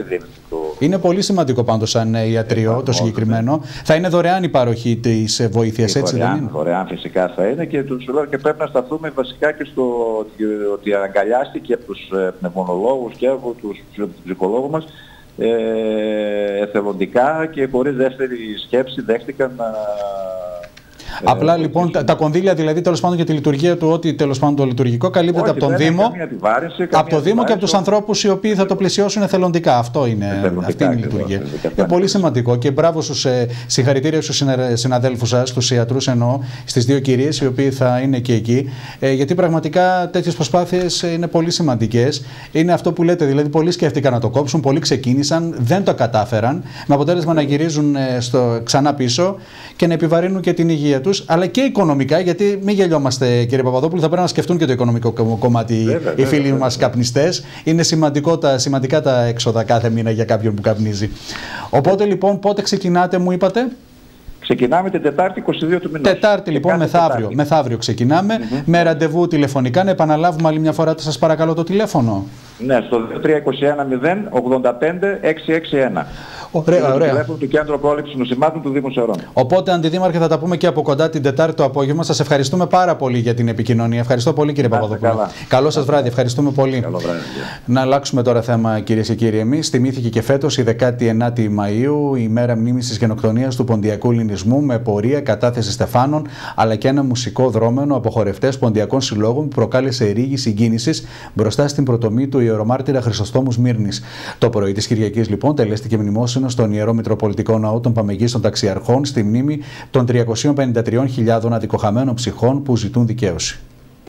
Είναι πολύ σημαντικό πάντως σαν ιατρείο το, το συγκεκριμένο. Ναι. Θα είναι δωρεάν η παροχή της βοήθειας, έτσι δωρεάν, δεν είναι? Δωρεάν φυσικά θα είναι και, τους, και πρέπει να σταθούμε βασικά και στο ότι αγκαλιάστηκε από τους πνευμονολόγους και από τους ψυχολόγους μας ε, εθελοντικά και χωρίς δεύτερη σκέψη δέχτηκαν να... Απλά ε, λοιπόν τα, τα κονδύλια δηλαδή τέλος πάντων για τη λειτουργία του, ό,τι τέλος πάντων το λειτουργικό καλύπτεται όχι, από τον Δήμο, επιβάρηση, από το Δήμο και από τους ανθρώπους οι οποίοι θα το πλαισιώσουν εθελοντικά. Αυτό είναι, αυτή είναι η λειτουργία. Είναι πολύ σημαντικό και μπράβο στους ε, συγχαρητήρια στους συναδέλφους σας, τους ιατρούς εννοώ, στις δύο κυρίες οι οποίοι θα είναι και εκεί, ε, γιατί πραγματικά τέτοιες προσπάθειες είναι πολύ σημαντικές. Είναι αυτό που λέτε, δηλαδή πολλοί σκέφτηκαν να το κόψουν, πολλοί ξεκίνησαν, δεν το κατάφεραν, με αποτέλεσμα να γυρίζουν ε, στο, ξανά πίσω και να επιβαρύνουν και την υγεία τους, αλλά και οικονομικά, γιατί μην γελιόμαστε κύριε Παπαδόπουλο, θα πρέπει να σκεφτούν και το οικονομικό κομμάτι βέβαια, οι φίλοι βέβαια, μας βέβαια. καπνιστές. Είναι σημαντικό τα, σημαντικά τα έξοδα κάθε μήνα για κάποιον που καπνίζει. Οπότε λοιπόν πότε ξεκινάτε μου είπατε? Ξεκινάμε την Τετάρτη είκοσι δύο του μηνός. Τετάρτη λοιπόν, μεθαύριο, μεθαύριο ξεκινάμε, mm-hmm. με ραντεβού τηλεφωνικά. Να επαναλάβουμε άλλη μια φορά, σας παρακαλώ, το τηλέφωνο. Ναι, στο δύο τρία δύο ένα μηδέν ογδόντα πέντε έξι έξι ένα. Ωραία, ωραία. Το τηλέφωνο του Κέντρου Πρόληψης Νοσημάτων του Δήμου Σερών. Οπότε, Αντιδήμαρχε, θα τα πούμε και από κοντά την Τετάρτη το απόγευμα. Σας ευχαριστούμε πάρα πολύ για την επικοινωνία. Ευχαριστώ πολύ, κύριε Παπαδόπουλο. Καλό σας βράδυ. Ευχαριστούμε πολύ. Καλό βράδυ. Να αλλάξουμε τώρα θέμα, κυρίες και κύριοι. Εμείς θυμήθηκε και φέτος η δεκάτη ενάτη Μαΐου, η μέρα μνήμης της γενοκτονίας του Ποντιακού Ελληνισμού, με πορεία, κατάθεση στεφάνων, αλλά και ένα μουσικό δρόμενο από χορευτές ποντιακών συλλόγων που προκάλεσε ρίγη συγκίνησης μπροστά στην πρωτομή του ιερομάρτυρα Χρυσοστόμου Σμύρνης. Το πρωί της Κυριακής, λοιπόν, τελέστηκε μνημόσυνο στον Ιερό Μητροπολιτικό Ναό των Παμεγίστων Ταξιαρχών στη μνήμη των τριακοσίων πενήντα τριών χιλιάδων αδικοχαμένων ψυχών που ζητούν δικαίωση.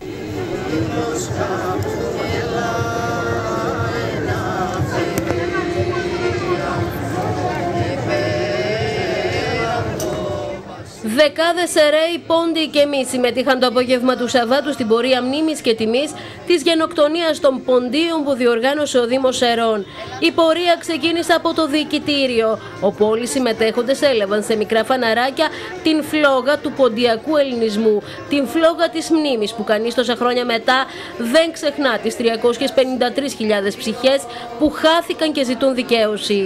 Δεκάδες αιρέοι, πόντιοι και μη συμμετείχαν το απόγευμα του Σαββάτου στην πορεία μνήμης και τιμής της γενοκτονίας των ποντίων που διοργάνωσε ο Δήμος Σερών. Η πορεία ξεκίνησε από το διοικητήριο, όπου όλοι οι συμμετέχοντες έλαβαν σε μικρά φαναράκια την φλόγα του ποντιακού ελληνισμού, την φλόγα της μνήμης που κανείς τόσα χρόνια μετά δεν ξεχνά τις τριακόσιες πενήντα τρεις χιλιάδες ψυχές που χάθηκαν και ζητούν δικαίωση.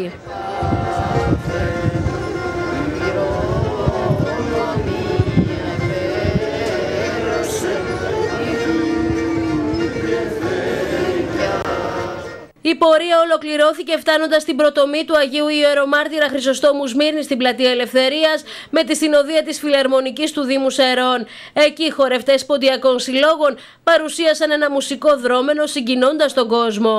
Η πορεία ολοκληρώθηκε φτάνοντας στην πρωτομή του Αγίου Ιερομάρτυρα Χρυσοστόμου Σμύρνης στην Πλατεία Ελευθερίας με τη συνοδεία της Φιλαρμονικής του Δήμου Σερών. Εκεί χορευτές ποντιακών συλλόγων παρουσίασαν ένα μουσικό δρόμενο συγκινώντας τον κόσμο.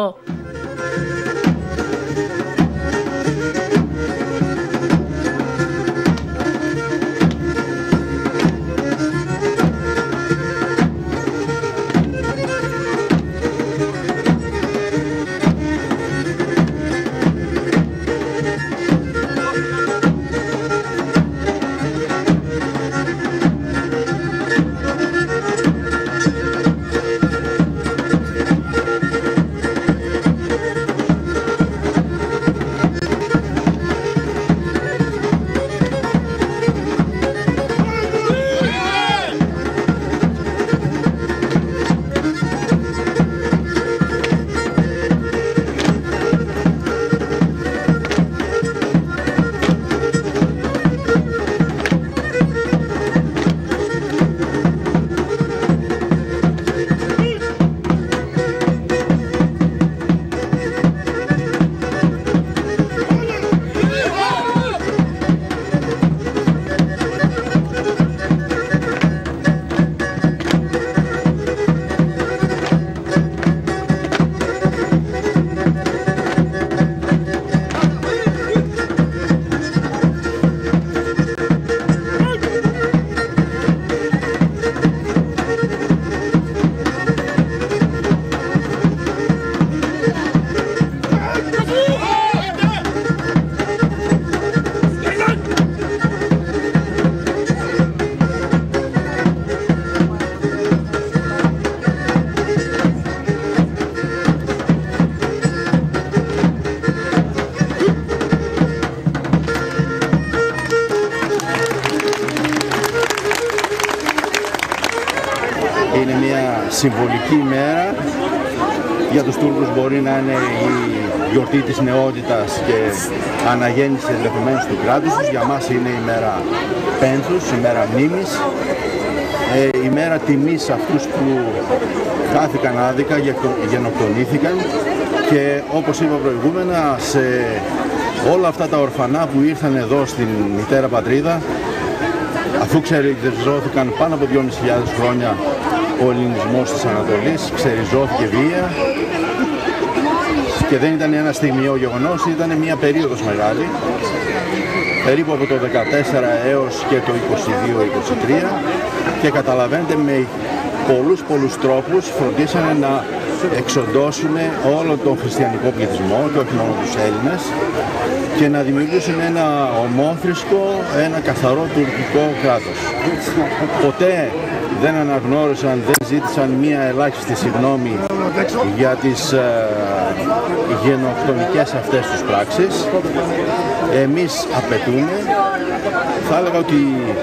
Είναι μια συμβολική ημέρα. Για τους Τούρκους μπορεί να είναι η γιορτή της νεότητας και αναγέννηση ενδεχομένως του κράτους τους. Για μας είναι η μέρα πένθους, η μέρα μνήμης, η μέρα τιμής αυτούς που χάθηκαν άδικα, γενοκτονήθηκαν και όπως είπα προηγούμενα, σε όλα αυτά τα ορφανά που ήρθαν εδώ στην μητέρα πατρίδα, αφού ξεριζώθηκαν πάνω από δυόμισι χιλιάδες χρόνια ο ελληνισμός της Ανατολής, ξεριζώθηκε βία και δεν ήταν ένα στιγμιαίο γεγονός, ήταν μια περίοδος μεγάλη, περίπου από το δεκατέσσερα έως και το είκοσι δύο είκοσι τρία, και καταλαβαίνετε με πολλούς πολλούς τρόπους φροντίσανε να εξοντώσουν όλο τον χριστιανικό πληθυσμό και όχι μόνο τους Έλληνες και να δημιουργήσουν ένα ομόθρησκο, ένα καθαρό τουρκικό κράτος. Ποτέ δεν αναγνώρισαν, δεν ζήτησαν μία ελάχιστη συγγνώμη για τις ε, γενοκτονικές αυτές τους πράξεις. Εμείς απαιτούμε, θα έλεγα ότι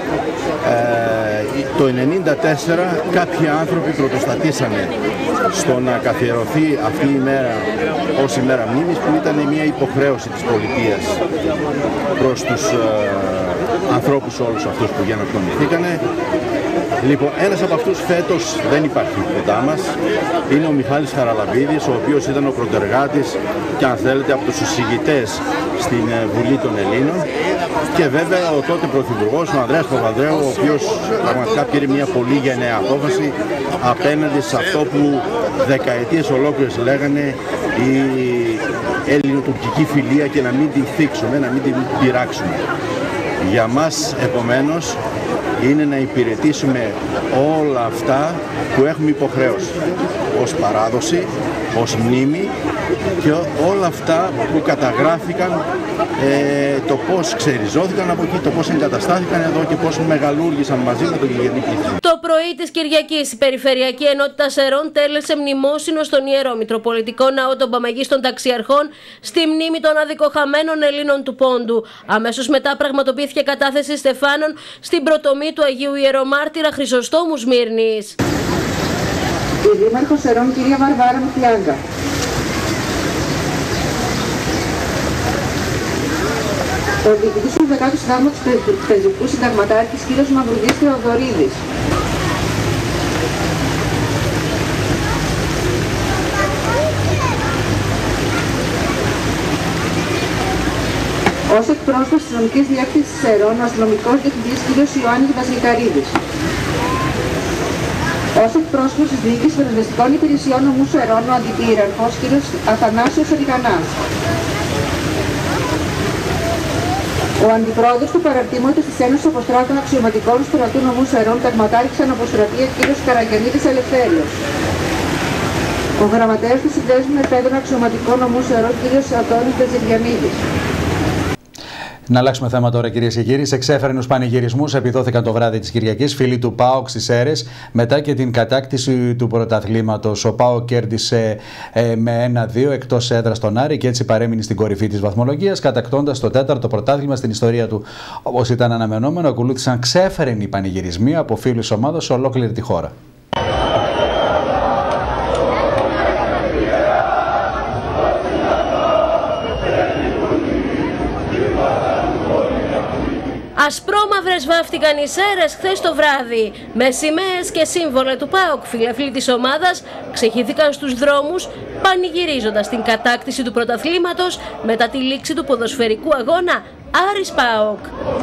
ε, το ενενήντα τέσσερα κάποιοι άνθρωποι πρωτοστατήσανε στο να καθιερωθεί αυτή η μέρα ως ημέρα μνήμης, που ήταν μια υποχρέωση της πολιτείας προς τους ε, ανθρώπους όλους αυτούς που γενοκτονηθήκανε. Λοιπόν, ένας από αυτούς φέτος δεν υπάρχει κοντά μας, είναι ο Μιχάλης Χαραλαμπίδης, ο οποίος ήταν ο προτεργάτης και αν θέλετε από τους εισηγητές στην Βουλή των Ελλήνων, και βέβαια ο τότε Πρωθυπουργός, ο Ανδρέας Παπανδρέου, ο οποίος πραγματικά πήρε μια πολύ γενναία απόφαση απέναντι σε αυτό που δεκαετίες ολόκληρες λέγανε η ελληνοτουρκική φιλία και να μην την θίξουμε, να μην την πειράξουμε. Για μας, επομένως, είναι να υπηρετήσουμε όλα αυτά που έχουμε υποχρέωση ως παράδοση, ως μνήμη και όλα αυτά που καταγράφηκαν, ε, το πώς ξεριζώθηκαν από εκεί, το πώς εγκαταστάθηκαν εδώ και πώς μεγαλούργησαν μαζί με τον γηγενή πληθυσμό. Το πρωί της Κυριακής η Περιφερειακή Ενότητα Σερών τέλεσε μνημόσυνο στον Ιερό Μητροπολιτικό Ναό των Παμαγίστων Ταξιαρχών στη μνήμη των αδικοχαμένων Ελλήνων του Πόντου. Αμέσως μετά πραγματοποιήθηκε κατάθεση στεφάνων στην πρωτομή του Αγίου Ιερομάρτυρα Χρυσοστόμου Σμύρνης. Η Δήμαρχος Σερών, κυρία Βαρβάρα Μουφιάγκα. Ο διοικητής του δεκάτου Συντάγματος Πεζικού Συνταγματάρχης, κύριος Μαυρουδής Θεοδωρίδης. Ως εκπρόσωπος της νομικής διεύθυνσης Σερών, ο αστυνομικός διευθυντής κύριος Ιωάννης Βασιλικαρίδης. Ως εκπρόσωπος της Διοίκησης Πυροσβεστικών Υπηρεσιών Νομού Σερών, ο αντιπύριαρχος κύριος Αθανάσιος Ριγανάς. Ο αντιπρόεδρος του παραρτήματος της Ένωσης Αποστράτων Αξιωματικών Στρατού Νομού Σερών, ταγματάρχης Αναποστρατεία κύριος Καραγιαννίδης Ελευθέριος. Ο γραμματέας του Συνδέσμου Επέδρων Αξιωματικών Νομού Σερών, κύριος Αντώνης Τεζηριανίδης. Να αλλάξουμε θέμα τώρα, κυρίες και κύριοι. Σε εξέφρενους πανηγυρισμούς επιδόθηκαν το βράδυ της Κυριακής φίλοι του ΠΑΟΚ στις Σέρρες μετά και την κατάκτηση του πρωταθλήματος. Ο ΠΑΟΚ κέρδισε ε, με ένα δύο εκτός έδρας τον Άρη και έτσι παρέμεινε στην κορυφή της βαθμολογίας, κατακτώντας το τέταρτο πρωτάθλημα στην ιστορία του. Όπως ήταν αναμενόμενο, ακολούθησαν ξέφρενοι πανηγυρισμοί από φίλους ομάδας σε ολόκληρη τη χώρα. Ασπρόμαυρες βάφτηκαν οι Σέρρες χθες το βράδυ. Με σημαίες και σύμβολα του ΠΑΟΚ, φιλεφλοί της ομάδας ξεχύθηκαν στους δρόμους πανηγυρίζοντας την κατάκτηση του πρωταθλήματος μετά τη λήξη του ποδοσφαιρικού αγώνα Άρης ΠΑΟΚ.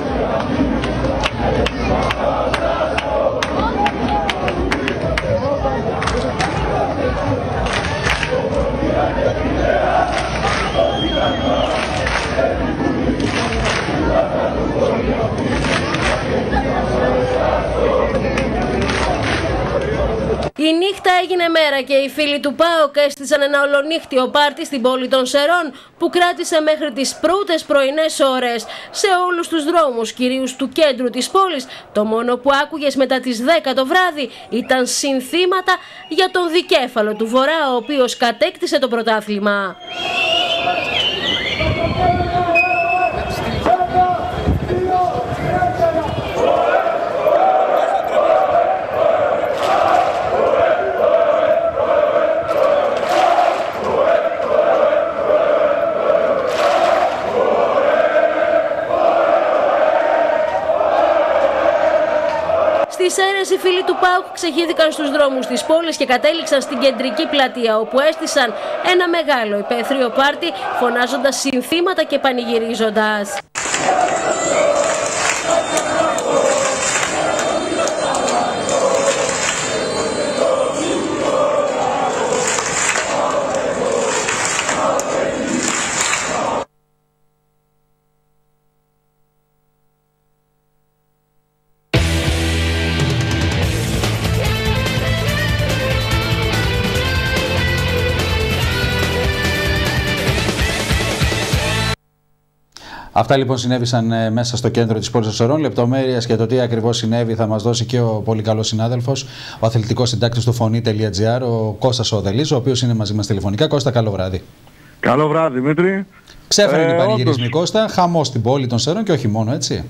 Η νύχτα έγινε μέρα και οι φίλοι του ΠΑΟΚ έστησαν ένα ολονύχτιο πάρτι στην πόλη των Σερών που κράτησε μέχρι τις πρώτες πρωινές ώρες. Σε όλους τους δρόμους, κυρίως του κέντρου της πόλης, το μόνο που άκουγες μετά τις δέκα το βράδυ ήταν συνθήματα για τον δικέφαλο του Βορρά, ο οποίος κατέκτησε το πρωτάθλημα. μέρες οι φίλοι του ΠΑΟΚ ξεχύθηκαν στους δρόμους της πόλης και κατέληξαν στην κεντρική πλατεία, όπου έστησαν ένα μεγάλο υπαίθριο πάρτι, φωνάζοντας συνθήματα και πανηγυρίζοντας. Αυτά λοιπόν συνέβησαν ε, μέσα στο κέντρο της πόλης των Σερών. Λεπτομέρειες για το τι ακριβώς συνέβη θα μας δώσει και ο πολύ καλός συνάδελφος, ο αθλητικός συντάκτης του φωνή τελεία τζι άρ, ο Κώστας Οδελής, ο οποίος είναι μαζί μας τηλεφωνικά. Κώστα, καλό βράδυ. Καλό βράδυ, Δημήτρη. Ξέφερε ε, πανηγυρισμοί, Κώστα, χαμός στην πόλη των Σερών και όχι μόνο, έτσι.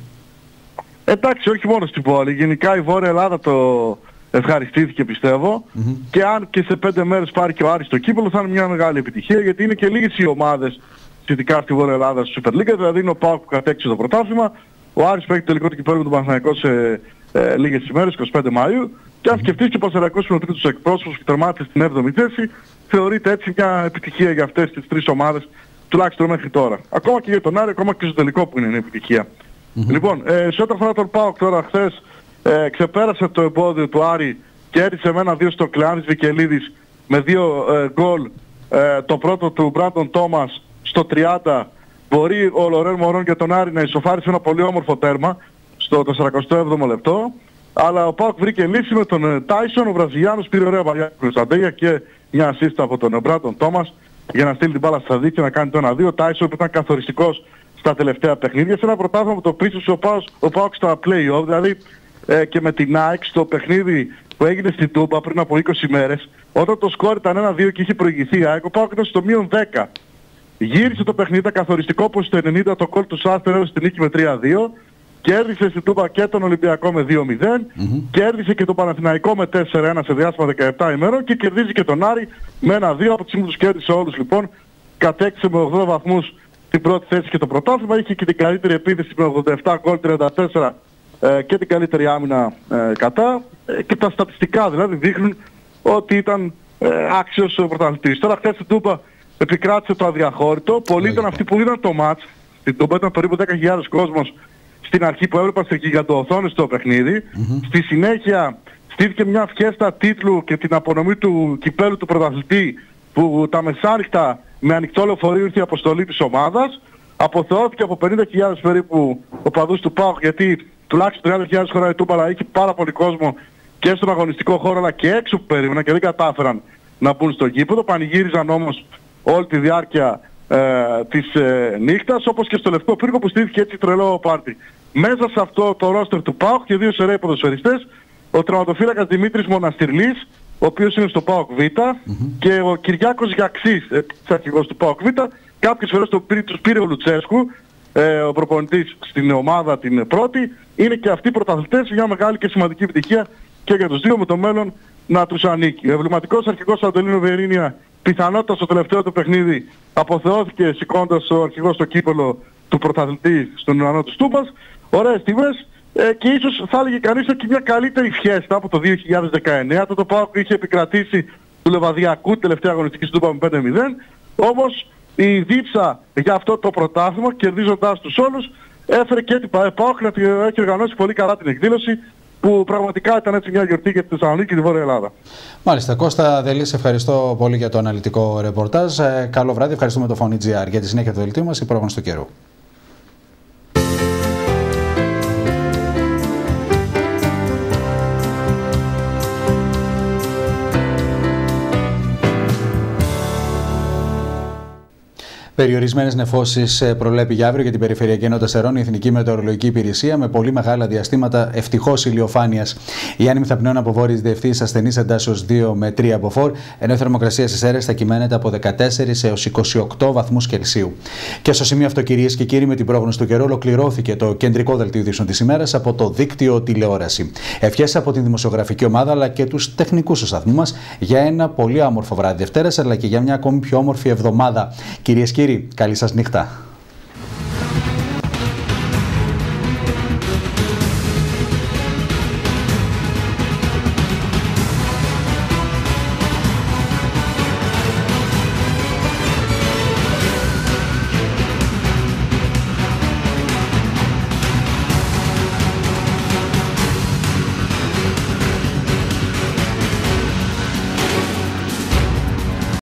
Εντάξει, όχι μόνο στην πόλη. Γενικά η Βόρεια Ελλάδα το ευχαριστήθηκε, πιστεύω. Mm-hmm. Και αν και σε πέντε μέρες πάρει και ο Άρης το κύπελλο, θα είναι μια μεγάλη επιτυχία, γιατί είναι και λίγες οι ομάδες σχετικά στη Βόρεια Ελλάδα στη Super League. Δηλαδή είναι ο ΠΑΟΚ που κατέκτησε το πρωτάθλημα, ο Άρης παίξει τελικό του κυπέλλου με τον Παναθηναϊκό σε ε, λίγες ημέρες, εικοστή πέμπτη Μαΐου. Και αν σκεφτείς και ο Πανσεραϊκός που είναι ο τρίτος εκπρόσωπος και τερμάτισε στην έβδομη θέση, θεωρείται έτσι μια επιτυχία για αυτές τις τρεις ομάδες, τουλάχιστον μέχρι τώρα. Ακόμα και για τον Άρη, ακόμα και στο τελικό που είναι μια επιτυχία. Mm-hmm. Λοιπόν, ε, σε ό,τι αφορά τον ΠΑΟΚ τώρα, χθες ε, ξεπέρασε το εμπόδιο του Άρη και έρισε με ένα δύο στο Κλεάνης Βικελίδης με δύο γκολ. Ε, ε, το πρώτο του Μπράντον Τόμας στο τριάντα, μπορεί ο Λορέν Μωρόν για τον Άρη να ισοφάρισε ένα πολύ όμορφο τέρμα στο σαρανταεπτό έβδομο λεπτό. Αλλά ο ΠΑΟΚ βρήκε λύση με τον Τάισον, ο Βραζιλιάνος πήρε ωραία παλιά του Κωνσταντέγια και μια ασίστα από τον Μπράντον Τόμας για να στείλει την μπάλα στα δίκτυα να κάνει το ένα δύο. Ο Τάισον που ήταν καθοριστικός στα τελευταία παιχνίδια, σε ένα πρωτάθλημα που το πίστεψε ο ΠΑΟΚ, ο ΠΑΟΚ στα play-off, δηλαδή ε, και με την ΑΕΚ στο παιχνίδι που έγινε στην Τούμπα πριν από είκοσι μέρες, όταν το σκόρ ήταν ένα δύο και είχε προηγηθεί η ΑΕΚ, ο ΠΑΟΚ ήταν στο μείον δέκα. Γύρισε το παιχνίδι, ήταν καθοριστικό όπως στο ενενήντα το γκολ του Σάστερ έδωσε την νίκη με τρία δύο, κέρδισε στην Τούμπα και τον Ολυμπιακό με δύο μηδέν, mm-hmm. κέρδισε και τον Παναθηναϊκό με τέσσερα ένα σε διάστημα δεκαεπτά ημέρων και κερδίζει και τον Άρη με ένα δύο. Από τη στιγμή που τους κέρδισε όλους λοιπόν, κατέκτησε με ογδόντα βαθμούς την πρώτη θέση και το πρωτάθλημα, είχε και την καλύτερη επίθεση με ογδόντα επτά γκολ, τριάντα τέσσερα ε, και την καλύτερη άμυνα ε, κατά ε, και τα στατιστικά δηλαδή δείχνουν ότι ήταν ε, άξιος ο πρωταθλητής. Τώρα χθες στην Τούμπα επικράτησε το αδιαχώρητο, πολλοί ήταν αυτοί που είδαν το μάτς, στην Τούμπα ήταν περίπου δέκα χιλιάδες κόσμος στην αρχή που έβλεπαν σε γιγαντοοθόνες το παιχνίδι. Mm-hmm. Στη συνέχεια στήθηκε μια φιέστα τίτλου και την απονομή του κυπέλλου του πρωταθλητή, που τα μεσάνυχτα με ανοιχτό λεωφορείο ήρθε η αποστολή της ομάδας. Αποθεώθηκε από πενήντα χιλιάδες περίπου οπαδούς του ΠΑΟΚ, γιατί τουλάχιστον τριάντα χιλιάδες χωράει Τούμπα, αλλά είχε πάρα πολύ κόσμο και στον αγωνιστικό χώρο αλλά και έξω που περίμεναν και δεν κατάφεραν να μπουν στο γήπεδο. Πανηγύριζαν όμως όλη τη διάρκεια ε, της ε, νύχτας, όπως και στο Λευκό Πύργο που στήθηκε έτσι τρελό πάρτι. Μέσα σε αυτό το ρόστερ του ΠΑΟΚ και δύο σεραίοι ποδοσφαιριστές, ο τραυματοφύλακας Δημήτρης Μοναστηρλής, ο οποίος είναι στο ΠΑΟΚ Β, mm-hmm. και ο Κυριάκος Γιαξής, ε, αρχηγός του ΠΑΟΚ Β. Κάποιες φορές το πήρε, τους πήρε ο Λουτσέσκου, ε, ο προπονητής στην ομάδα την πρώτη. Είναι και αυτοί πρωταθλητές, μια μεγάλη και σημαντική επιτυχία και για τους δύο, με το μέλλον να τους ανήκει. Ο εμβληματικός αρχηγός Αντελίνο Βερίνια, πιθανότατα στο τελευταίο του παιχνίδι, αποθεώθηκε σηκώντας ο αρχηγός στο κύπελλο του πρωταθλητή στον ουρανό της Τούμπας. Ωραίες στιγμές ε, και ίσως θα έλεγε κανείς και μια καλύτερη φιέστα από το δύο χιλιάδες δεκαεννιά. Το ΠΑΟΚ είχε επικρατήσει του Λεβαδιακού τελευταία αγωνιστική στην Τούμπα με πέντε μηδέν. Όμως η δίψα για αυτό το πρωτάθλημα, κερδίζοντας τους όλους, έφερε και την ΠΑΟΚ να έχει οργανώσει πολύ καλά την εκδήλωση, που πραγματικά ήταν έτσι μια γιορτή για τη Θεσσαλονίκη και τη Βόρεια Ελλάδα. Μάλιστα. Κώστα Δελή, ευχαριστώ πολύ για το αναλυτικό ρεπορτάζ. Ε, καλό βράδυ, ευχαριστούμε το Φωνή τζι άρ για τη συνέχεια του δελτίου μας, η πρόγνωση του καιρού. Περιορισμένες νεφώσεις προβλέπει για αύριο για την περιφερειακή ενότητα Σερών η Εθνική Μετεωρολογική Υπηρεσία, με πολύ μεγάλα διαστήματα ευτυχώς ηλιοφάνειας. Η άνεμη θα πνέουν από βόρειες διευθύνσεις ασθενής εντάσεως δύο με τρία από φορ, ενώ η θερμοκρασία στις αίρες θα κυμαίνεται από δεκατέσσερις έως είκοσι οκτώ βαθμούς Κελσίου. Και στο σημείο αυτό, κυρίες και κύριοι, με την πρόγνωση του καιρού ολοκληρώθηκε το κεντρικό δελτίο ειδήσεων της ημέρας από το δίκτυο τηλεόραση. Ευχές από την δημοσιογραφική ομάδα αλλά και τους τεχνικούς του σταθμού μας για ένα πολύ όμορφο βράδυ Δευτέρας, αλλά και για μια ακόμη πιο όμορφη εβδομάδα. Κυρίες και κύριοι, καλή σας νύχτα.